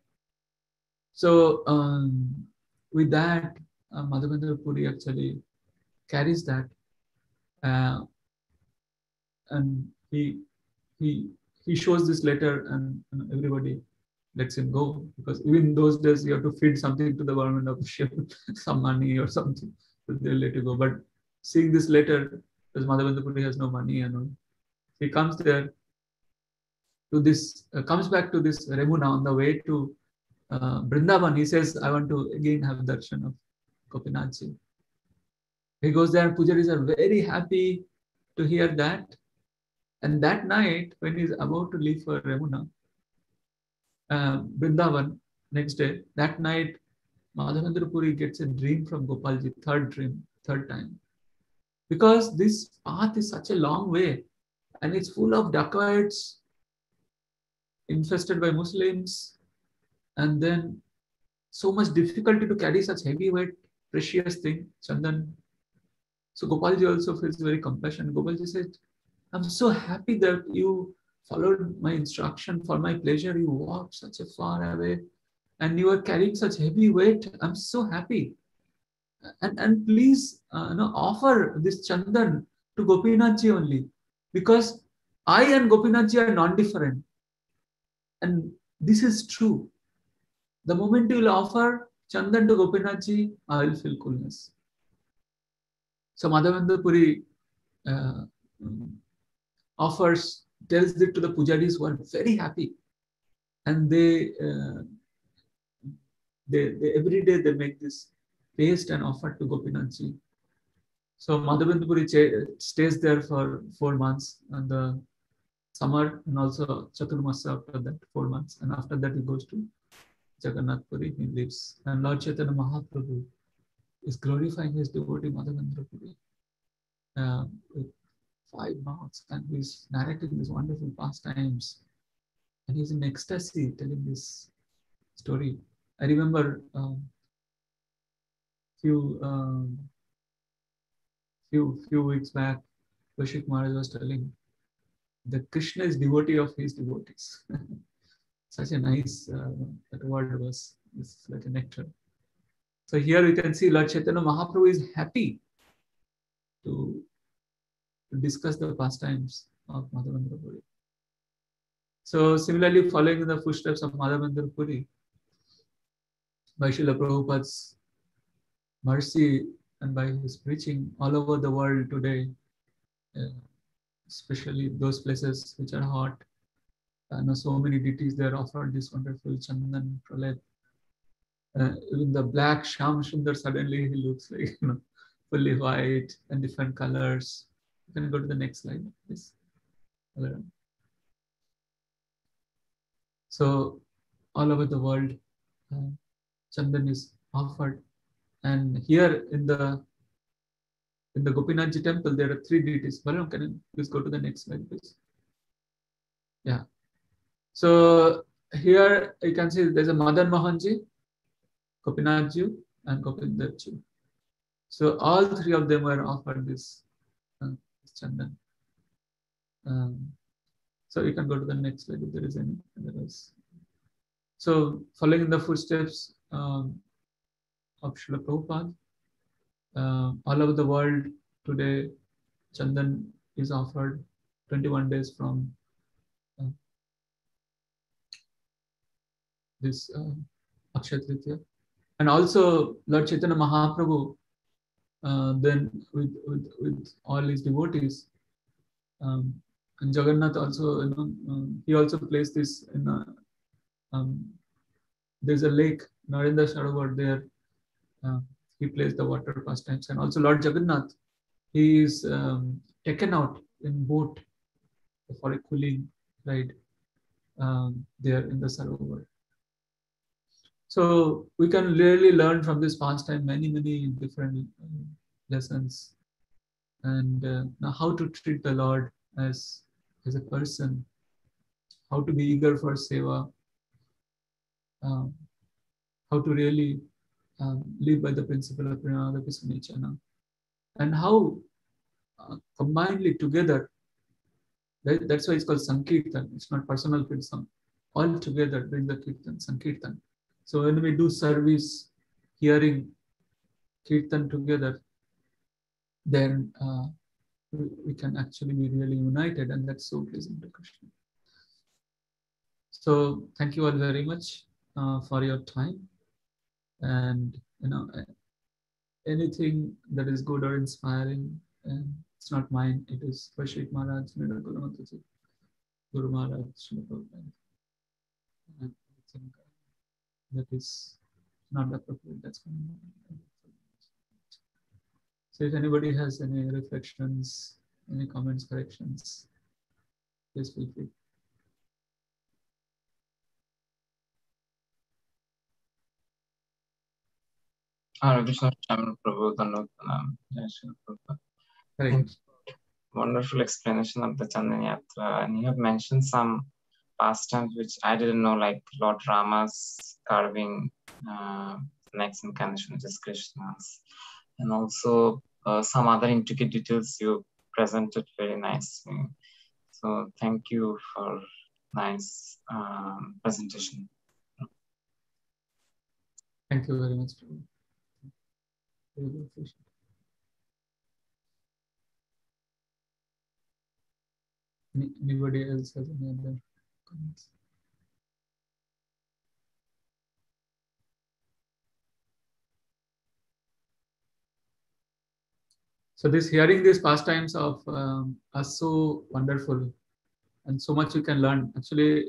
So um, with that, uh, Madhavendra Puri actually carries that uh, and he he he shows this letter and, and everybody lets him go, because even in those days you have to feed something to the government official, some money or something, so they'll let you go. But seeing this letter, because Madhavendra Puri has no money and all, he comes there to this, uh, comes back to this Remuna on the way to uh, Vrindavan. He says, I want to again have darshan of Gopinathji. He goes there, pujaris are very happy to hear that. And that night, when he's about to leave for Remuna, uh, Vrindavan, next day, that night, Madhavendra Puri gets a dream from Gopalji, third dream, third time. Because this path is such a long way and it's full of dacoits infested by Muslims, and then so much difficulty to carry such heavyweight, precious thing, Chandan. So Gopalji also feels very compassionate. Gopalji said, I'm so happy that you followed my instruction for my pleasure. You walked such a far away and you are carrying such heavy weight. I'm so happy. And, and please uh, you know, offer this Chandan to Gopinathji only, because I and Gopinathji are non-different. And this is true. The moment you will offer Chandan to Gopinathji, I will feel coolness. So Madhavendra Puri uh, offers, tells it to the pujaris who are very happy. And they, uh, they, they every day they make this paste and offer to Gopinathji. So Madhavendra Puri stays there for four months and the summer, and also Chaturmasa after that, four months. And after that, he goes to Jagannath Puri, he lives. And Lord Chaitanya Mahaprabhu is glorifying his devotee Madhavendra Puri uh, with five mouths, and he's narrating these wonderful pastimes. And he's in ecstasy telling this story. I remember um, few um, few few weeks back, Vashik Maharaj was telling that Krishna is devotee of his devotees. Such a nice uh, that word was. It's like a nectar. So here we can see Lord Chaitanya Mahaprabhu is happy to, to discuss the pastimes of Madhavendra Puri. So similarly, following in the footsteps of Madhavendra Puri, by Srila Prabhupada's mercy and by his preaching all over the world today, uh, especially those places which are hot, I know so many deities there offered this wonderful Chandan Pralay. Uh, even the black Shyam Sundar, suddenly he looks like, you know, fully white and different colors. You can go to the next slide, please. So all over the world, uh, Chandan is offered. And here in the in the Gopinathji temple, there are three deities. Balaram, can you please go to the next slide, please? Yeah. So here you can see there's a Madan Mohanji, Gopinathji, and Gopinderji. So all three of them were offered this uh, Chandan. Um, so you can go to the next slide if there is any. Otherwise. So following in the footsteps um, of Srila Prabhupada, uh, all over the world today, Chandan is offered twenty-one days from uh, this uh, Akshaya Tritiya. And also Lord Chaitanya Mahaprabhu, uh, then with, with, with all his devotees, um, and Jagannath also, you know, um, he also placed this in a, um, there's a lake, Narendra Sarovar there, uh, he placed the water pastimes. And also Lord Jagannath, he is um, taken out in boat for a cooling ride um, there in the Sarovar. So we can really learn from this pastime many, many different uh, lessons. And uh, now how to treat the Lord as, as a person, how to be eager for seva, um, how to really um, live by the principle of Pranada Pisunichana, and how uh, combinedly together, that, that's why it's called Sankirtan, it's not personal kirtan, all together bring the Kirtan, Sankirtan. So when we do service, hearing Kirtan together, then uh, we, we can actually be really united, and that's so pleasing to Krishna. So thank you all very much uh, for your time, and you know anything that is good or inspiring, and it's not mine, it is Vashik Maharaj, Guru Mataji, Guru Maharaj, and I think that is not appropriate. That's fine. So if anybody has any reflections, any comments, corrections, please feel free. Hare Krishna, Prabhu, Prabhu. Wonderful explanation of the Chandan Yatra, and you have mentioned some pastimes which I didn't know, like Lord Rama's carving uh, next incarnation, which is Krishna's, and also uh, some other intricate details you presented very nicely. So thank you for nice um, presentation. Thank you very much. Really appreciate it. Anybody else has any other comments? So this hearing these pastimes of um, are so wonderful, and so much you can learn. Actually,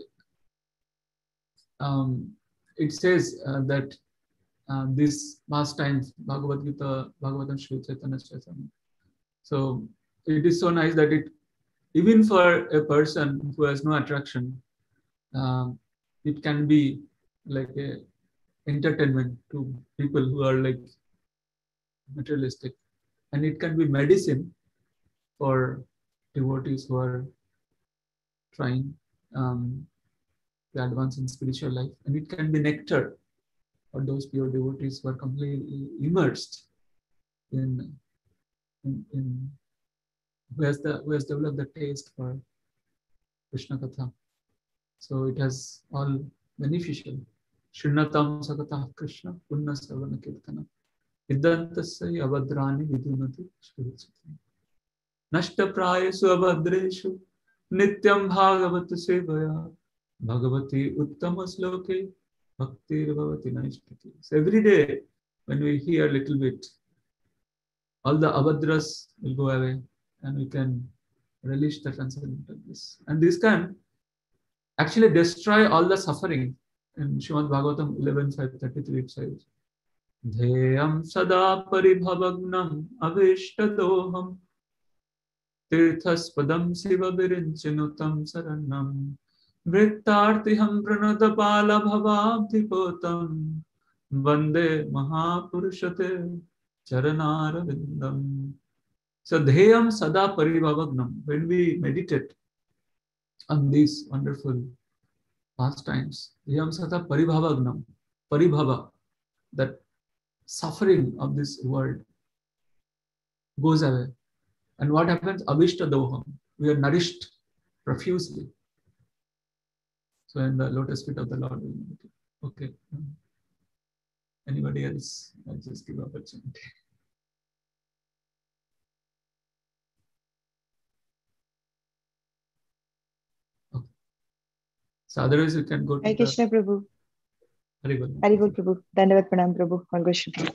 um, it says uh, that uh, these pastimes, Bhagavad Gita, Bhagavatam Shri Chaitanya Chaitanya, So it is so nice that it, even for a person who has no attraction, um, it can be like a entertainment to people who are like materialistic, and it can be medicine for devotees who are trying um, to advance in spiritual life, and it can be nectar for those pure devotees who are completely immersed in in, in who has the who has developed the taste for Krishna Katha. So it has all beneficial. Shrinnatam Sakata Krishna Punna Savana Kirtana Iddantasya Avadrani Vidunati Shrivatsati Nashta Prayasu Avadreshu Nityam Bhagavata Sevaya Bhagavati Uttama Sloke Bhakti Bhavati Naishtati. So every day when we hear a little bit, all the Avadras will go away and we can relish the transcendental bliss. And this can actually destroy all the suffering. In Srimad Bhagavatam eleven five thirty-three it says, Dheyam sada paribhavagnam avishtadoham tirthaspadam siva virinchinutam saranam vrittartiham pranadapala bhavabdhipotam vande mahapurushate charanarvindam. So Dheyam sada paribhavagnam, when we meditate on these wonderful pastimes, Dheyam sada paribhavagnam, paribhava, that suffering of this world goes away. And what happens? Avishta doham. We are nourished profusely. So in the lotus feet of the Lord, we meditate. Okay. Anybody else? I'll just give opportunity. Okay. So otherwise you can go to Hare Krishna Prabhu. Haribol. Haribol Prabhu. Dandavat Pranam Prabhu. All goes Shubh.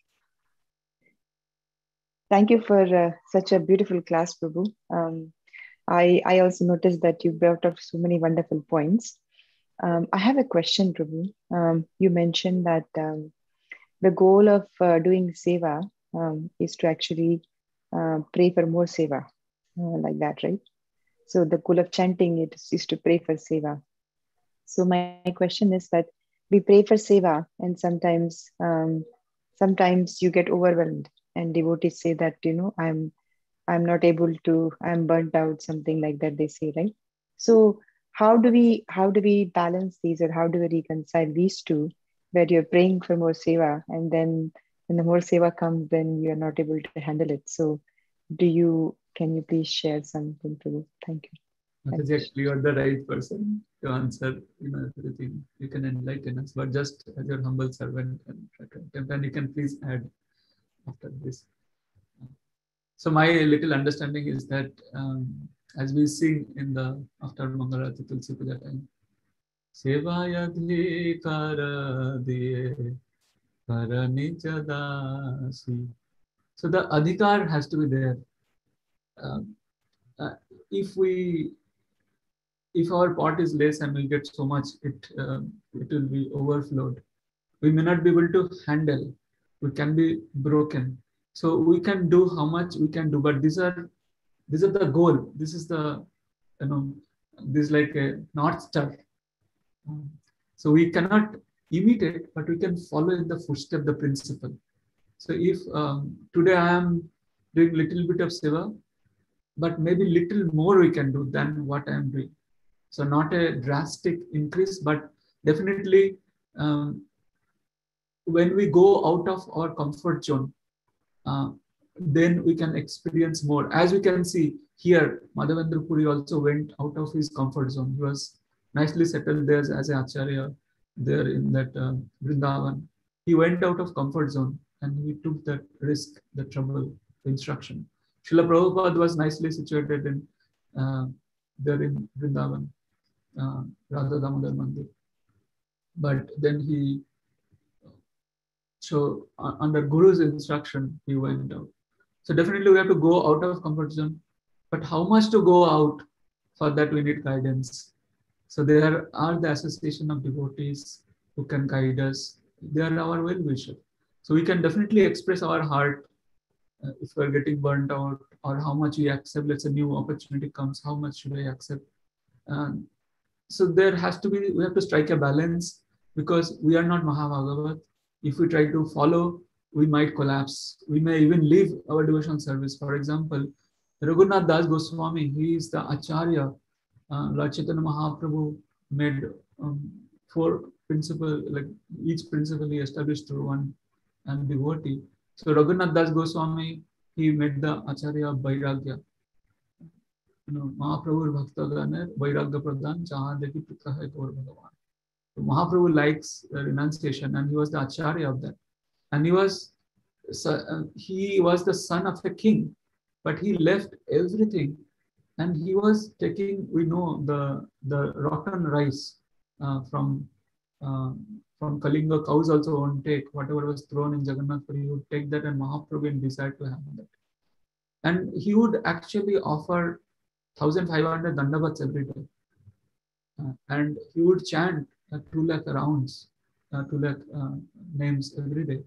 Thank you for uh, such a beautiful class, Prabhu. Um, I, I also noticed that you brought up so many wonderful points. Um, I have a question, Prabhu. Um, you mentioned that um, the goal of uh, doing seva um, is to actually uh, pray for more seva, uh, like that, right? So the goal of chanting it is, is to pray for seva. So my, my question is that we pray for seva, and sometimes, um, sometimes you get overwhelmed, and devotees say that, you know, I'm, I'm not able to, I'm burnt out, something like that. They say, right? So how do we, how do we balance these, or how do we reconcile these two, where you're praying for more seva, and then when the more seva comes, then you're not able to handle it. So do you, can you please share something to you? Thank you. Mataji, you are the right person to answer, you know, everything. You can enlighten us, but just as your humble servant, and, and you can please add after this. So my little understanding is that um, as we sing in the after Mangalarati Tulsi Puja time, Sevaya Adhikara Diye Karanija Dasi. So the adhikar has to be there. Um, uh, if we If our pot is less and we get so much, it uh, it will be overflowed. We may not be able to handle. We can be broken. So we can do how much we can do, but these are these are the goal. This is the, you know, this is like a North Star. So we cannot imitate, but we can follow in the footstep the principle. So if um, today I am doing little bit of seva, but maybe little more we can do than what I am doing. So not a drastic increase, but definitely um, when we go out of our comfort zone, uh, then we can experience more. As we can see here, Madhavendra Puri also went out of his comfort zone. He was nicely settled there as an acharya there in that uh, Vrindavan. He went out of comfort zone and he took that risk, the trouble, the instruction. Srila Prabhupada was nicely situated in uh, there in Vrindavan. Uh, Radha Damodar Mandir. But then he, so uh, under Guru's instruction, he went out. So definitely we have to go out of comfort zone. But how much to go out? For that we need guidance. So there are the association of devotees who can guide us. They are our well-wisher. So we can definitely express our heart uh, if we are getting burnt out or how much we accept. Let's say new opportunity comes, how much should I accept? Um, so there has to be, we have to strike a balance, because we are not Mahabhagavat. If we try to follow, we might collapse. We may even leave our devotional service. For example, Raghunath Das Goswami, he is the Acharya. Uh, Lord Chaitanya Mahaprabhu made um, four principles, like each principle he established through one and devotee. So Raghunath Das Goswami, he made the Acharya of Vairagya. You know, Mahaprabhu Bhakta Ganer, Vairagya Pradhan, Chaha Deki Putra Hai Gaur Bhagavan. So Mahaprabhu likes uh, renunciation, and he was the Acharya of that. And he was, uh, he was the son of a king, but he left everything. And he was taking, we know, the, the rotten rice uh, from uh, from Kalinga. Cows also won't take whatever was thrown in Jagannath Puri. He would take that, and Mahaprabhu would decide to have that. And he would actually offer one thousand five hundred dandavats every day. Uh, and he would chant uh, two lakh rounds, uh, two lakh uh, names every day.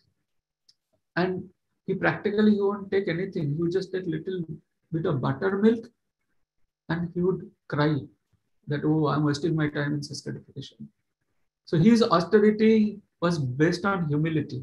And he practically, he won't take anything. He would just take little bit of buttermilk, and he would cry that, oh, I'm wasting my time in such gratification. So his austerity was based on humility.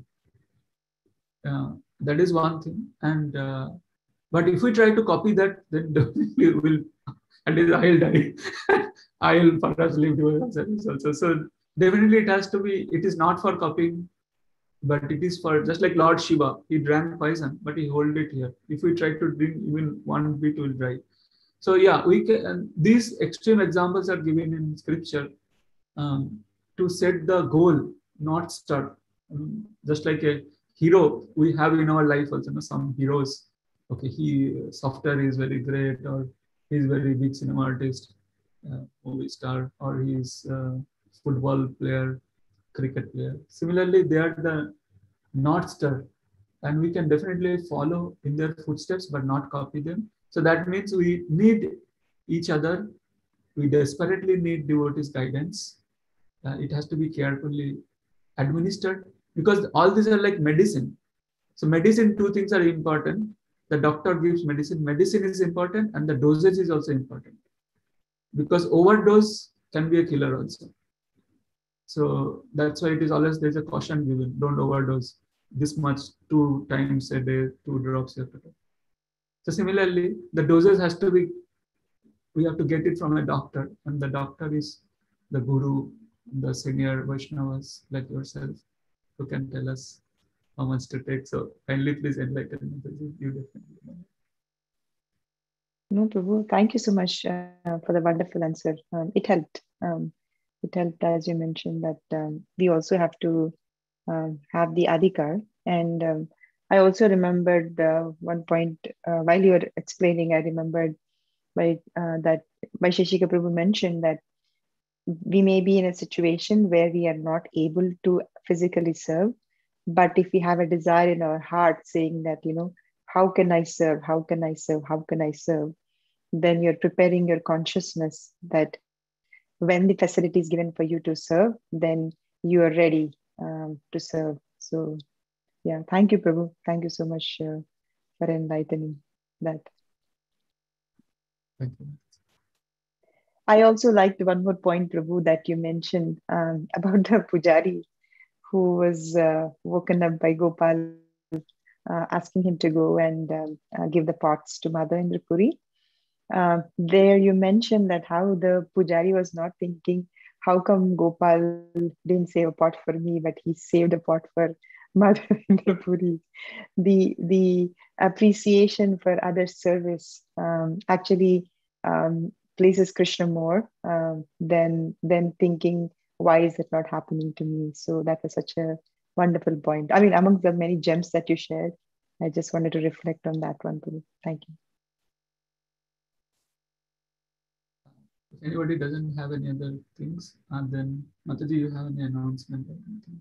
Uh, that is one thing. And uh, but if we try to copy that, then we will, at least I'll die. I'll perhaps leave devotional service also. So definitely it has to be, it is not for copying, but it is for, just like Lord Shiva, he drank poison, but he held it here. If we try to drink even one bit, will dry. So yeah, we can, and these extreme examples are given in scripture um, to set the goal, not start. Um, just like a hero we have in our life also, you know, some heroes. Okay, he, software is very great, or he's very big cinema artist, uh, movie star, or he's a football player, cricket player. Similarly, they are the North Star, and we can definitely follow in their footsteps, but not copy them. So that means we need each other. We desperately need devotees' guidance. Uh, it has to be carefully administered, because all these are like medicine. So medicine, two things are important. The doctor gives medicine. Medicine is important, and the dosage is also important, because overdose can be a killer also. So that's why it is always, there's a caution given, don't overdose this much, two times a day, two drops you have to take. So similarly, the doses has to be, we have to get it from a doctor, and the doctor is the guru, the senior Vaishnavas like yourself, who can tell us how much to take. So kindly please enlighten me. You definitely know. No, Prabhu, thank you so much uh, for the wonderful answer. Um, it helped. Um, it helped, as you mentioned, that um, we also have to um, have the adhikar. And um, I also remembered uh, one point uh, while you were explaining, I remembered by, uh, that Vaisheshika Prabhu mentioned that we may be in a situation where we are not able to physically serve, but if we have a desire in our heart saying that, you know, how can I serve? How can I serve? How can I serve? Then you're preparing your consciousness that when the facility is given for you to serve, then you are ready um, to serve. So yeah, thank you, Prabhu. Thank you so much uh, for enlightening that. Thank you. I also liked one more point, Prabhu, that you mentioned um, about the pujari who was uh, woken up by Gopal uh, asking him to go and um, uh, give the pots to Mother Indrapuri. Uh, there you mentioned that how the pujari was not thinking, how come Gopal didn't save a pot for me, but he saved a pot for Mother Indrapuri. The, the appreciation for other service um, actually um, pleases Krishna more um, than, than thinking, why is it not happening to me? So that was such a wonderful point. I mean, among the many gems that you shared, I just wanted to reflect on that one too. Thank you. If anybody doesn't have any other things, uh, then Mataji, you have any announcement or anything?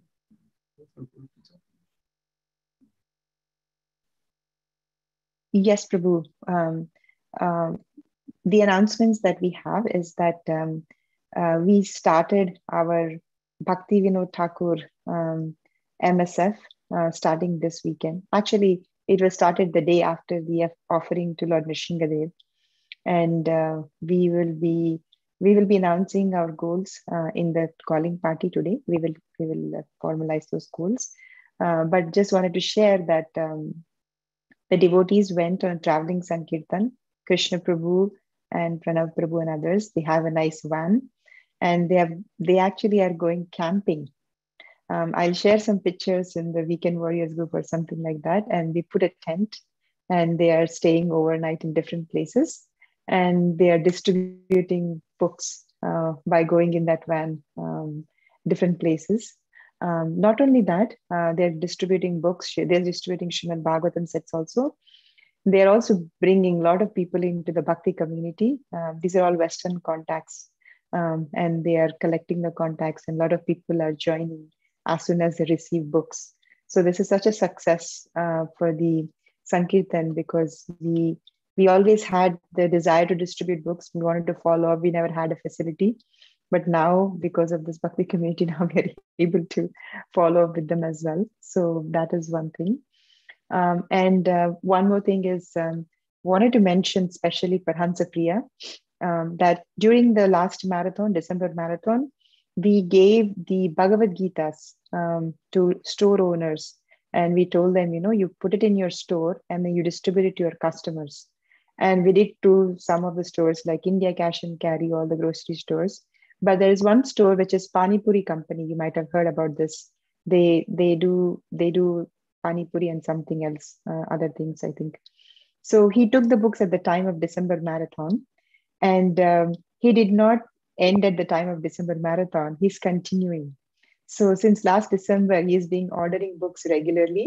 Yes, Prabhu. Um, um, the announcements that we have is that um, uh, we started our Bhakti Vinod Thakur um, M S F uh, starting this weekend. Actually, it was started the day after the offering to Lord Nrsingadev. And uh, we will be we will be announcing our goals uh, in the calling party today. We will we will uh, formalize those goals. Uh, but just wanted to share that um, the devotees went on a traveling Sankirtan. Krishna Prabhu and Pranav Prabhu and others, they have a nice van, and they have they actually are going camping. Um, I'll share some pictures in the Weekend Warriors group or something like that. And we put a tent, and they are staying overnight in different places, and they are distributing books uh, by going in that van, um, different places. Um, not only that, uh, they're distributing books. They're distributing Srimad Bhagavatam sets also. They're also bringing a lot of people into the Bhakti community. Uh, these are all Western contacts, um, and they are collecting the contacts, and a lot of people are joining as soon as they receive books. So this is such a success uh, for the Sankirtan, because we we always had the desire to distribute books. We wanted to follow up. We never had a facility. But now, because of this Bhakti community, now we are able to follow up with them as well. So that is one thing. Um, and uh, one more thing is, um, wanted to mention, especially for Hansa Priya, um, that during the last marathon, December marathon, we gave the Bhagavad Gitas um, to store owners. And we told them, you know, you put it in your store and then you distribute it to your customers. And we did to some of the stores like India Cash and Carry, all the grocery stores. But there is one store which is Pani Puri Company. You might have heard about this. They they do they do Pani Puri and something else, uh, other things, I think. So he took the books at the time of December marathon, and um, he did not end at the time of December marathon. He's continuing. So since last December, he is being ordering books regularly.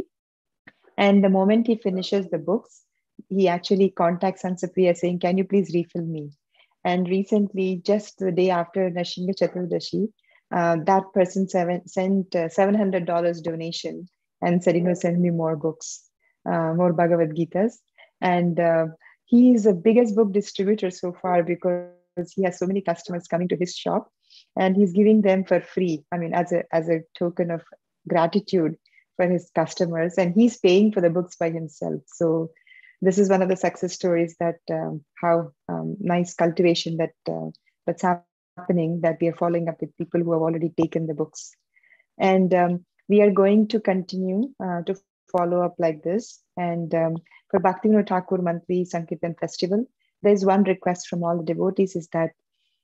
And the moment he finishes the books, he actually contacts Hansa Priya saying, can you please refill me? And recently, just the day after Nrsinga Chaturdashi, uh, that person seven, sent uh, seven hundred dollars donation and said, you know, send me more books, uh, more Bhagavad Gitas. And uh, he is the biggest book distributor so far, because he has so many customers coming to his shop, and he's giving them for free. I mean, as a, as a token of gratitude for his customers, and he's paying for the books by himself. So this is one of the success stories, that um, how um, nice cultivation that uh, that's happening, that we are following up with people who have already taken the books. And um, we are going to continue uh, to follow up like this. And um, for Bhaktivinoda Thakur Monthly Sankirtan Festival, there's one request from all the devotees, is that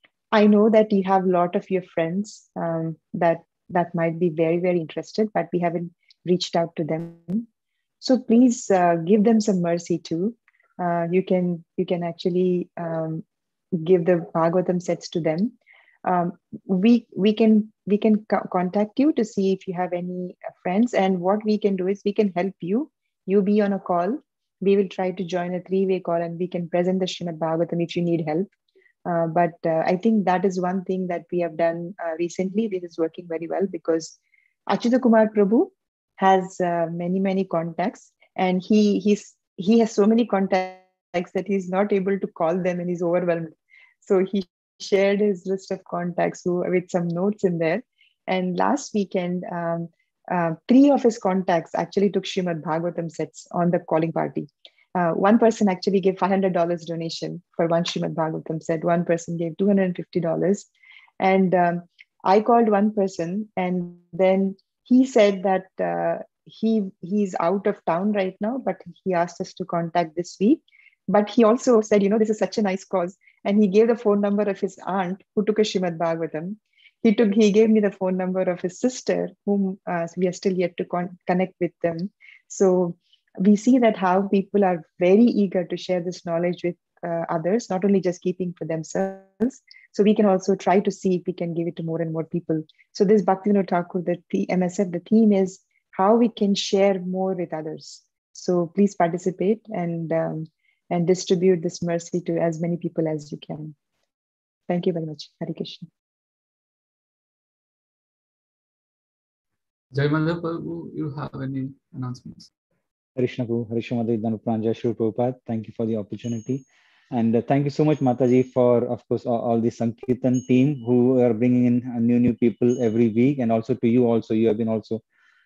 I know that you have a lot of your friends um, that, that might be very, very interested, but we haven't reached out to them. So please uh, give them some mercy too. Uh, you can you can actually um, give the Bhagavatam sets to them. Um, we we can we can co contact you to see if you have any friends, and what we can do is we can help you. You be on a call. We will try to join a three-way call, and we can present the Srimad Bhagavatam if you need help. Uh, but uh, I think that is one thing that we have done uh, recently. This is working very well, because Achyuta Kumar Prabhu has uh, many, many contacts, and he he's he has so many contacts that he's not able to call them, and he's overwhelmed. So he shared his list of contacts who, with some notes in there. And last weekend, um, uh, three of his contacts actually took Srimad Bhagavatam sets on the calling party. Uh, one person actually gave five hundred dollars donation for one Srimad Bhagavatam set. One person gave two hundred fifty dollars. And um, I called one person, and then he said that uh, he he's out of town right now, but he asked us to contact this week. But he also said, you know, this is such a nice cause. And he gave the phone number of his aunt who took a Srimad Bhagavatam. He took, he gave me the phone number of his sister, whom uh, we are still yet to con connect with them. So we see that how people are very eager to share this knowledge with uh, others, not only just keeping for themselves. So we can also try to see if we can give it to more and more people. So this Bhaktivinoda Thakur, the M S F, the theme is how we can share more with others. So please participate and um, and distribute this mercy to as many people as you can. Thank you very much. Hare Krishna. Jai Madhav Prabhu, you have any announcements? Krishna Prabhu, Harishya Madhav Pranja Shri Prabhupada, thank you for the opportunity. And uh, thank you so much, Mataji, for, of course, all, all the Sankirtan team who are bringing in uh, new, new people every week. And also to you also, you have been also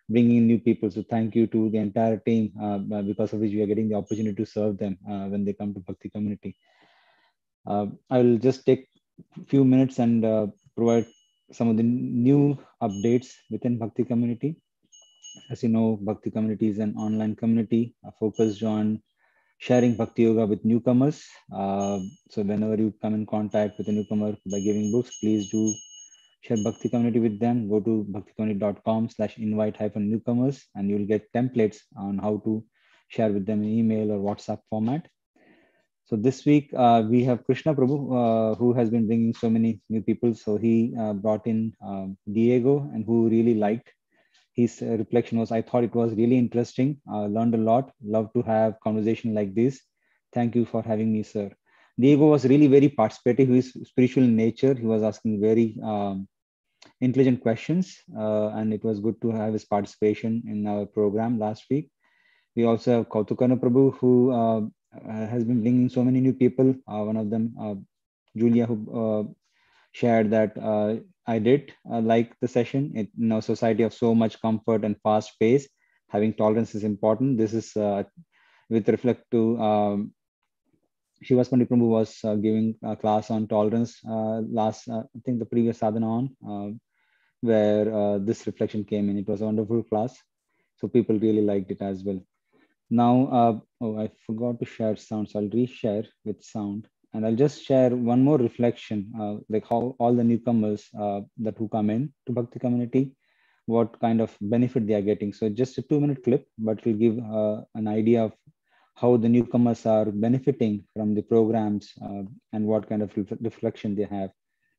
bringing in new people. So thank you to the entire team, uh, because of which we are getting the opportunity to serve them uh, when they come to Bhakti Community. Uh, I will just take a few minutes and uh, provide some of the new updates within Bhakti Community. As you know, Bhakti Community is an online community uh, focused on sharing Bhakti Yoga with newcomers. Uh, so whenever you come in contact with a newcomer by giving books, please do share Bhakti Community with them. Go to bhakti community dot com slash invite hyphen newcomers, and you'll get templates on how to share with them in email or WhatsApp format. So this week uh, we have Krishna Prabhu, uh, who has been bringing so many new people. So he uh, brought in um, Diego, and who really liked his uh, reflection was, I thought it was really interesting. Uh, learned a lot. Love to have conversation like this. Thank you for having me, sir. Diego was really very participative. He is spiritual in nature. He was asking very um, intelligent questions, uh, and it was good to have his participation in our program last week. We also have Kautukana Prabhu, who uh, has been bringing so many new people. Uh, one of them, uh, Julia, who uh, shared that uh, I did uh, like the session. It, in a society of so much comfort and fast pace, having tolerance is important. This is uh, with reflect to um, Shivas Pandit Prabhu was uh, giving a class on tolerance uh, last, uh, I think the previous sadhana on, uh, where uh, this reflection came in. It was a wonderful class. So people really liked it as well. Now, uh, oh, I forgot to share sound, so I'll reshare with sound. And I'll just share one more reflection, uh, like how all the newcomers uh, that who come in to Bhakti Community, what kind of benefit they are getting. So just a two minute clip, but it will give uh, an idea of how the newcomers are benefiting from the programs uh, and what kind of ref- reflection they have.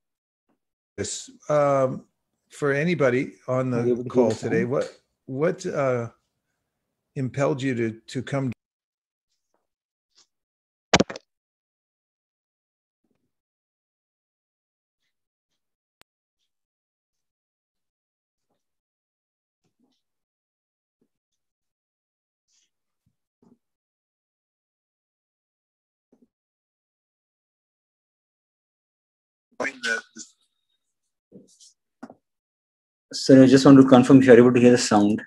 Yes, um, for anybody on Are you able the to hear call the sound? today, what what uh, impelled you to to come? Sir, I just want to confirm if you're able to hear the sound.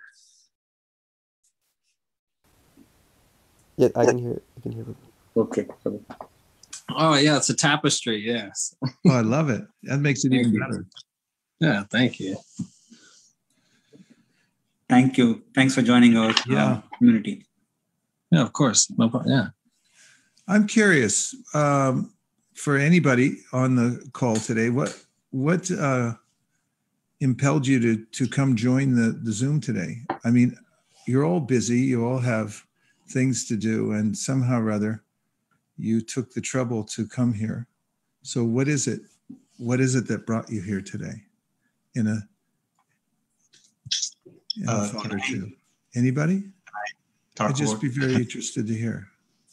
Yeah, I can hear it. I can hear it. Okay. Oh yeah, it's a tapestry. Yes. Oh, I love it. That makes it Thank even you. better. Yeah, thank you. Thank you. Thanks for joining our Yeah. uh, community. Yeah, of course. No problem. Yeah. I'm curious, um, for anybody on the call today, what what uh, impelled you to to come join the the Zoom today? I mean, you're all busy. You all have things to do, and somehow or other, you took the trouble to come here. So, what is it? What is it that brought you here today? In a, in a Uh, thought can or I two. Anybody? talk I'd just about- be very interested to hear.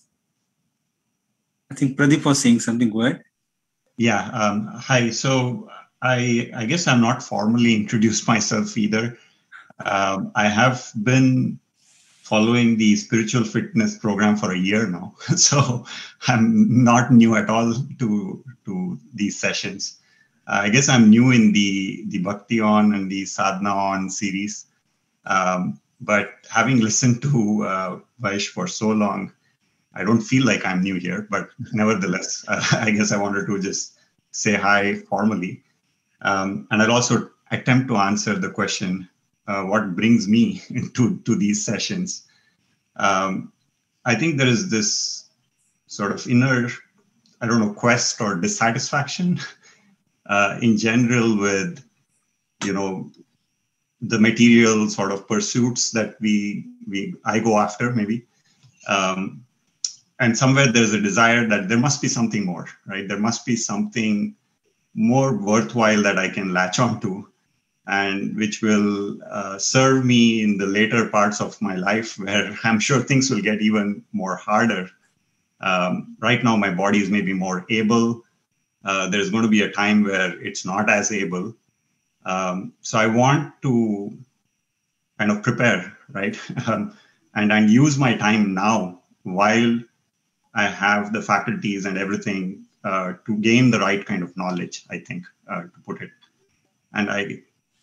I think Pradeep was saying something. Go ahead. Yeah. Um, hi. So I I guess I'm not formally introduced myself either. Um, I have been following the spiritual fitness program for a year now, so I'm not new at all to to these sessions. Uh, I guess I'm new in the the Bhakti On and the Sadhana On series, um, but having listened to uh, Vaish for so long, I don't feel like I'm new here. But nevertheless, uh, I guess I wanted to just say hi formally, um, and I'll also attempt to answer the question, uh, what brings me to to these sessions. Um, I think there is this sort of inner, I don't know, quest or dissatisfaction uh, in general with, you know, the material sort of pursuits that we we I go after maybe, um, and somewhere there's a desire that there must be something more, right? There must be something more worthwhile that I can latch onto, and which will uh, serve me in the later parts of my life, where I'm sure things will get even more harder. Um, right now, my body is maybe more able. Uh, there's going to be a time where it's not as able. Um, so I want to kind of prepare, right? um, and, and use my time now while I have the faculties and everything uh, to gain the right kind of knowledge, I think, uh, to put it. And I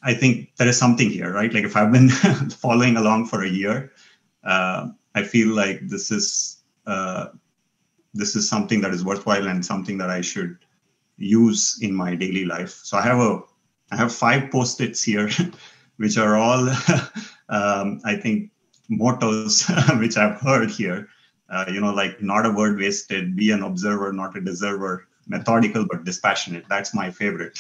I think there is something here, right? Like if I've been following along for a year, uh, I feel like this is uh, this is something that is worthwhile and something that I should use in my daily life. So I have a I have five post-its here, which are all um, I think mottos which I've heard here. Uh, you know, like not a word wasted, be an observer, not a deserver, methodical but dispassionate. That's my favorite.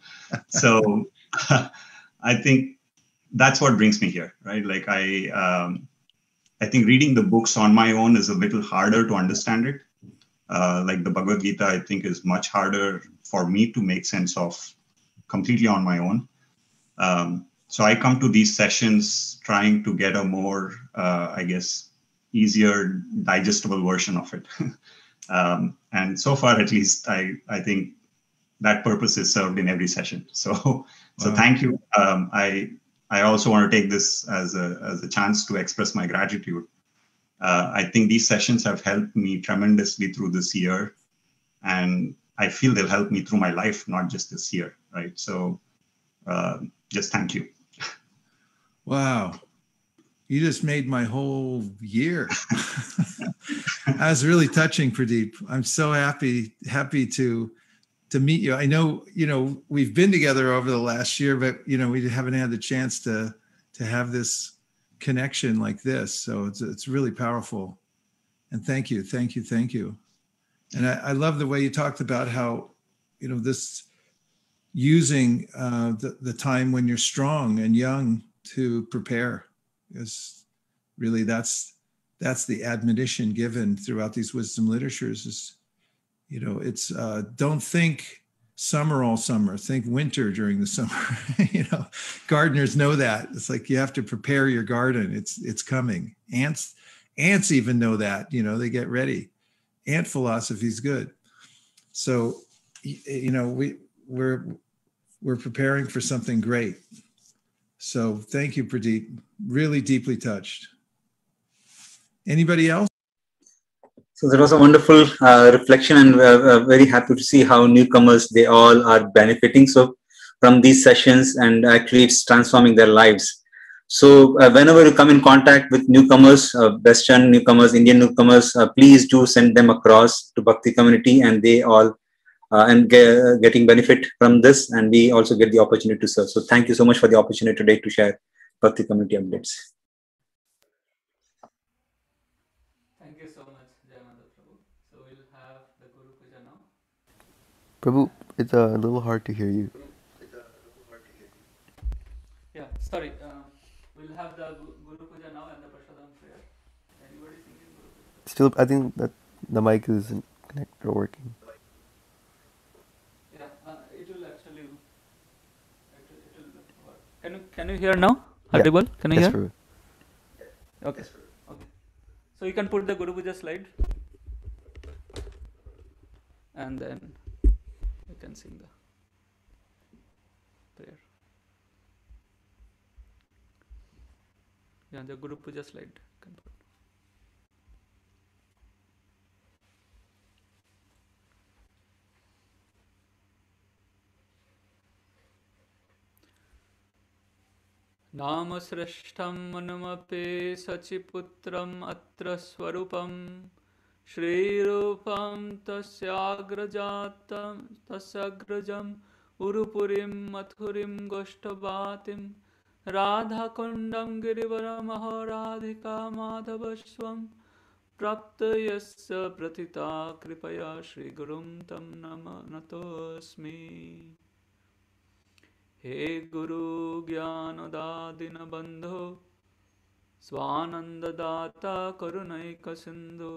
So I think that's what brings me here, right? Like I, um, I think reading the books on my own is a little harder to understand it. Uh, like the Bhagavad Gita, I think is much harder for me to make sense of completely on my own. Um, so I come to these sessions trying to get a more, uh, I guess, easier, digestible version of it. um, and so far, at least, I, I think that purpose is served in every session. So, wow. So thank you. Um, I I also want to take this as a as a chance to express my gratitude. Uh, I think these sessions have helped me tremendously through this year, and I feel they'll help me through my life, not just this year, right? So, uh, just thank you. Wow. You just made my whole year. That was really touching, Pradeep. I'm so happy, happy to, to meet you. I know, you know, we've been together over the last year, but, you know, we haven't had the chance to, to have this connection like this. So it's, it's really powerful. And thank you, thank you, thank you. And I, I love the way you talked about how, you know, this using uh, the, the time when you're strong and young to prepare. Is really that's that's the admonition given throughout these wisdom literatures is, you know, it's uh, don't think summer all summer, think winter during the summer. You know, gardeners know that. It's like you have to prepare your garden. It's it's coming. Ants ants even know that, you know, they get ready. Ant philosophy is good. So, you know, we we're we're preparing for something great. So thank you, Pradeep. Really deeply touched. Anybody else? So that was a wonderful uh, reflection, and we're uh, very happy to see how newcomers, they all are benefiting so from these sessions, and actually it's transforming their lives. So uh, whenever you come in contact with newcomers, uh, Western newcomers, Indian newcomers, uh, please do send them across to Bhakti community, and they all uh, and get, getting benefit from this, and we also get the opportunity to serve. So thank you so much for the opportunity today to share Bhakti community updates. Thank you so much, Jayamanda Prabhu. So we'll have the Guru Puja now. Prabhu, it's a little hard to hear you. Yeah, sorry. Uh, we'll have the Guru Puja now and the Prasadam prayer. Anybody singing Guru Puja? Still, I think that the mic isn't connected or working. Yeah, uh, it will actually. It will, it will work. Can you can you hear now? Audible? Yeah. Can you yes, hear? Prabhu. Okay. Okay. So you can put the Guru Puja slide, and then you can sing the prayer. Yeah, the Guru Puja slide. Can put. नाम श्रेष्ठं मनुमपे सचिपुत्रम् अत्र स्वरूपं श्रीरूपं तस्याग्रजातं तस्याग्रजम् उरुपुरीं मथुरीं गोष्ठवातिं राधाकुण्डं गिरिवरमहो राधिका माधवस्वं प्राप्त यस्य प्रथिता कृपया श्रीगुरुं तं नमः नतोऽस्मि। हे गुरु ज्ञानदादिन बंधो स्वानंददाता करुणैक सिंधु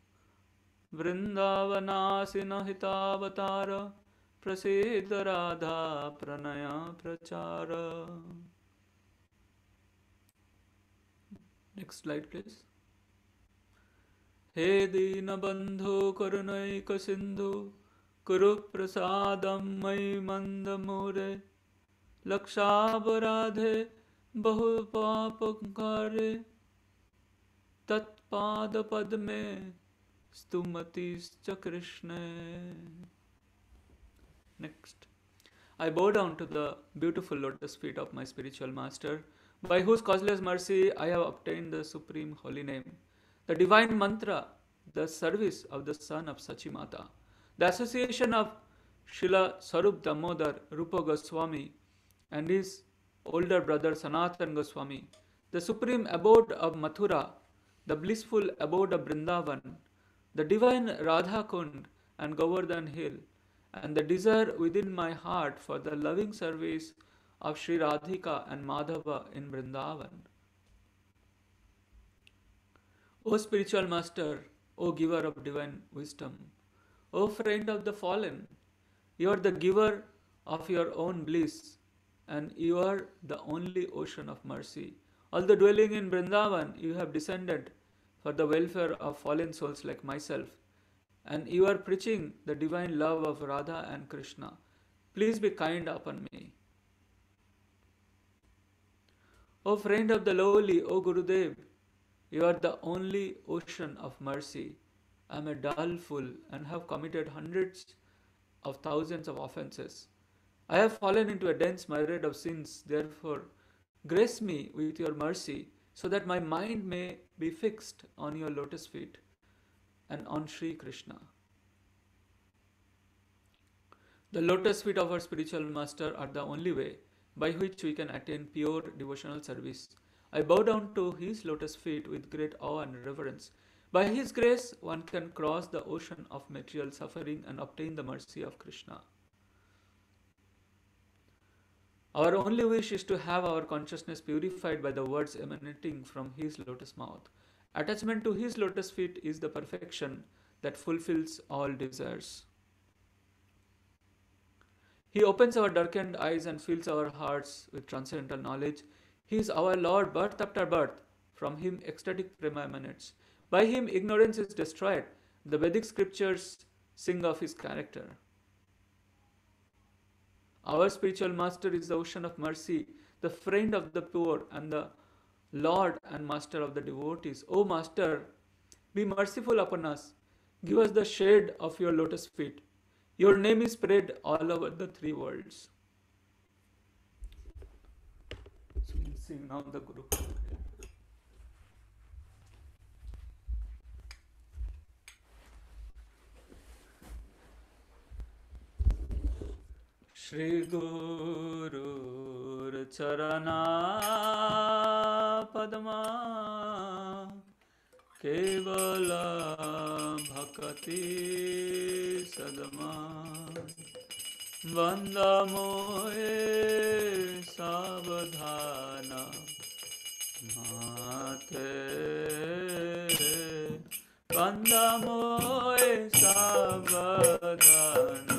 वृंदावनासिन हितावतार प्रसीद राधा प्रणय प्रचार। Next slide please. हे दीन बंधु करुणैक सिंधु कुरु प्रसादं मयि मंद मुरे लक्षापराधे बहु पापकारे तत्पाद पद्मे स्तुमतिश्च कृष्णे। Next. I bow down to the beautiful lotus feet of my spiritual master, by whose causeless mercy I have obtained the supreme holy name, the divine mantra, the service of the son of Sachimata, the association of Srila Sarup Damodar Rupa Goswami and his older brother Sanatan Goswami, the supreme abode of Mathura, the blissful abode of Vrindavan, the divine Radha Kund and Govardhan Hill, and the desire within my heart for the loving service of Sri Radhika and Madhava in Vrindavan. O spiritual master, O giver of divine wisdom, O friend of the fallen, you are the giver of your own bliss, and you are the only ocean of mercy. Although dwelling in Vrindavan, you have descended for the welfare of fallen souls like myself, and you are preaching the divine love of Radha and Krishna. Please be kind upon me. O friend of the lowly, O Gurudev, you are the only ocean of mercy. I am a dull fool and have committed hundreds of thousands of offenses. I have fallen into a dense myriad of sins. Therefore, grace me with your mercy, so that my mind may be fixed on your lotus feet and on Sri Krishna. The lotus feet of our spiritual master are the only way by which we can attain pure devotional service. I bow down to his lotus feet with great awe and reverence. By his grace, one can cross the ocean of material suffering and obtain the mercy of Krishna. Our only wish is to have our consciousness purified by the words emanating from his lotus mouth. Attachment to his lotus feet is the perfection that fulfills all desires. He opens our darkened eyes and fills our hearts with transcendental knowledge. He is our Lord, birth after birth. From him ecstatic prema emanates. By him ignorance is destroyed. The Vedic scriptures sing of his character. Our spiritual master is the ocean of mercy, the friend of the poor and the Lord and master of the devotees. O master, be merciful upon us. Give us the shade of your lotus feet. Your name is spread all over the three worlds. So we'll sing now the Guru. Shri Guru Charana Padma Kevala Bhakati Sadama Vandamoe Savadhana Mate Vandamoe Savadhana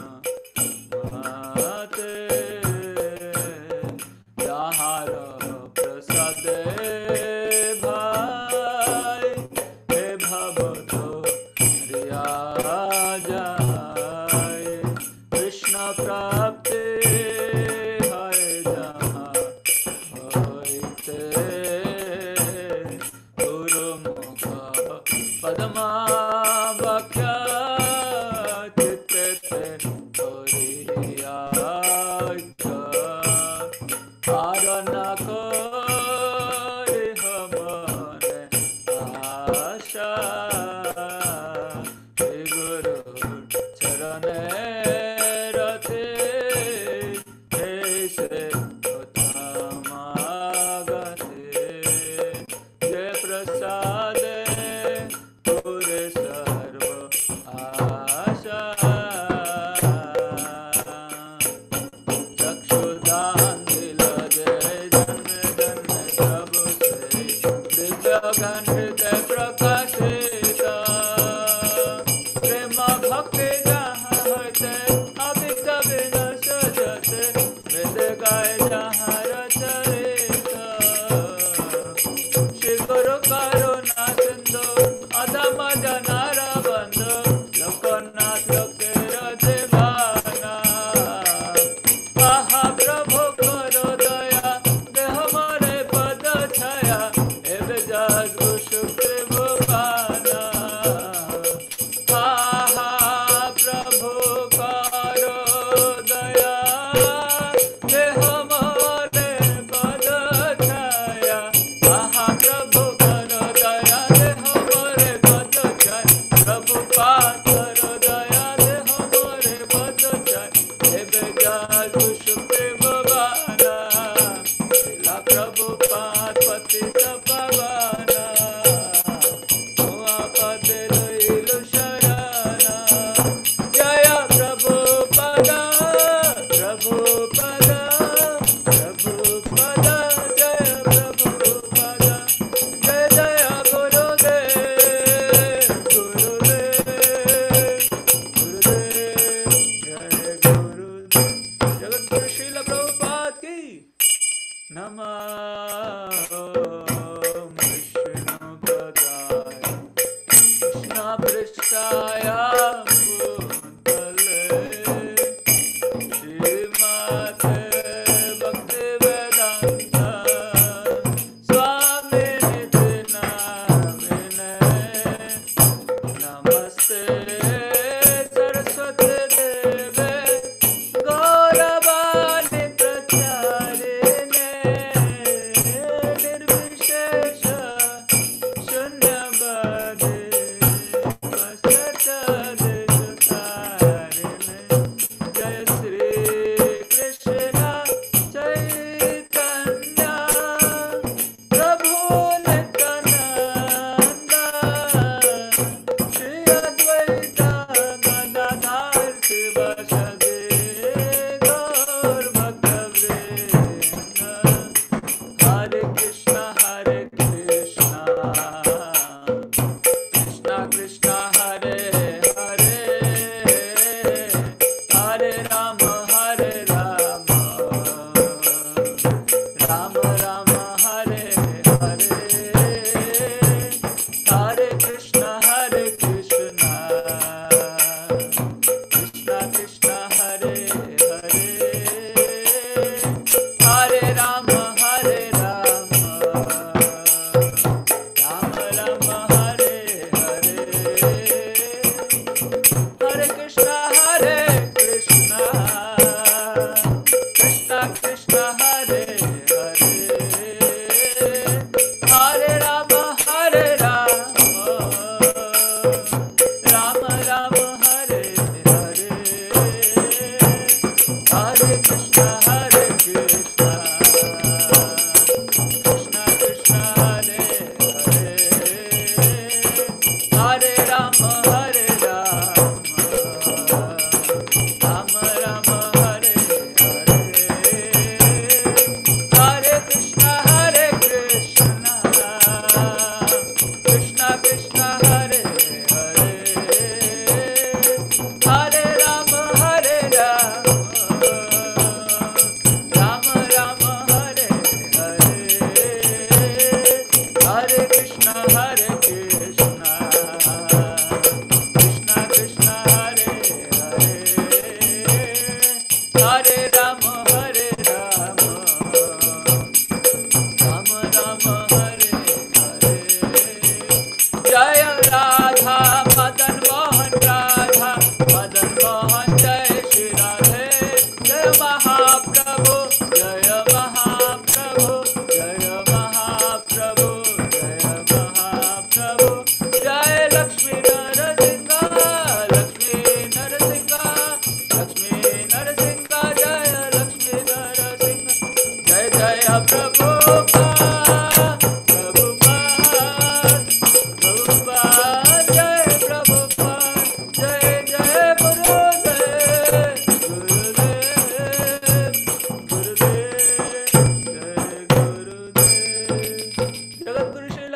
Shukr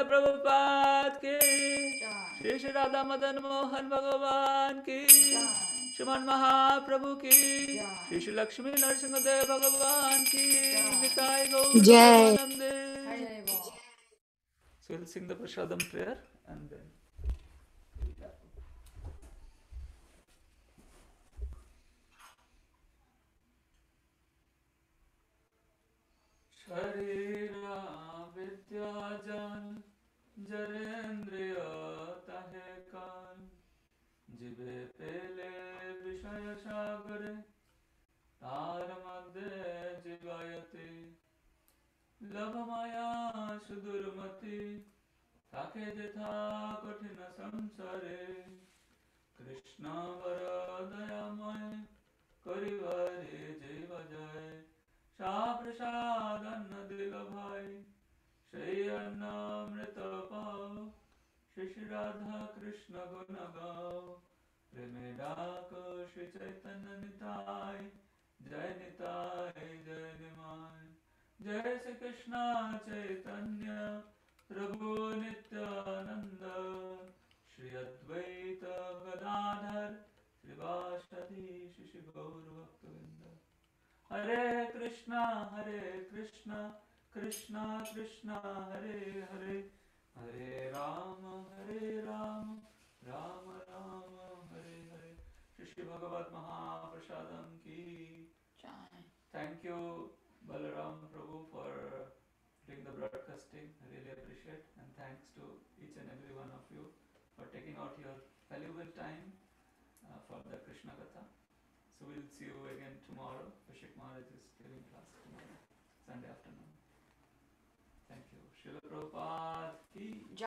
Prabhupada की, श्री श्री राधा मदन मोहन भगवान की, श्रीमन महाप्रभु की, श्री श्री लक्ष्मी नरसिंह देव भगवान की, निताय गौर जय। प्रेमानंदे। So we'll sing the Prasadam prayer and then. शरीरा विद्याजन जरेंद्रिय तहे कान, जिबे पेले विषय सागरे तार मध्य जीवायते, लभमाया सुदुर्मति ताके जेथा कठिन संसारे, कृष्ण वर दयामय करिवारे जीव जय, सा प्रसाद अन्न दिल भाई, श्री अन्नामृत पाओ, श्री श्री राधा कृष्ण गुण गाओ, प्रेमे डाक श्री चैतन्य निताय, जय निताय जय निमाय, जय श्री कृष्ण चैतन्य प्रभु नित्यानंद, श्री अद्वैत गदाधर श्रीवासदि श्री श्री गौर भक्तवृंद। हरे कृष्णा हरे कृष्णा कृष्णा कृष्णा हरे हरे, हरे राम हरे राम राम राम हरे हरे। श्री श्री भगवत महाप्रसादम की। Thank you Balaram Prabhu for doing the broadcasting. I really appreciate, and thanks to each and every one of you for taking out your valuable time uh, for the Krishna Katha. So we'll see you again tomorrow. Vishik Maharaj is giving class tomorrow, Sunday afternoon. Thank you. Srila Prabhupada ki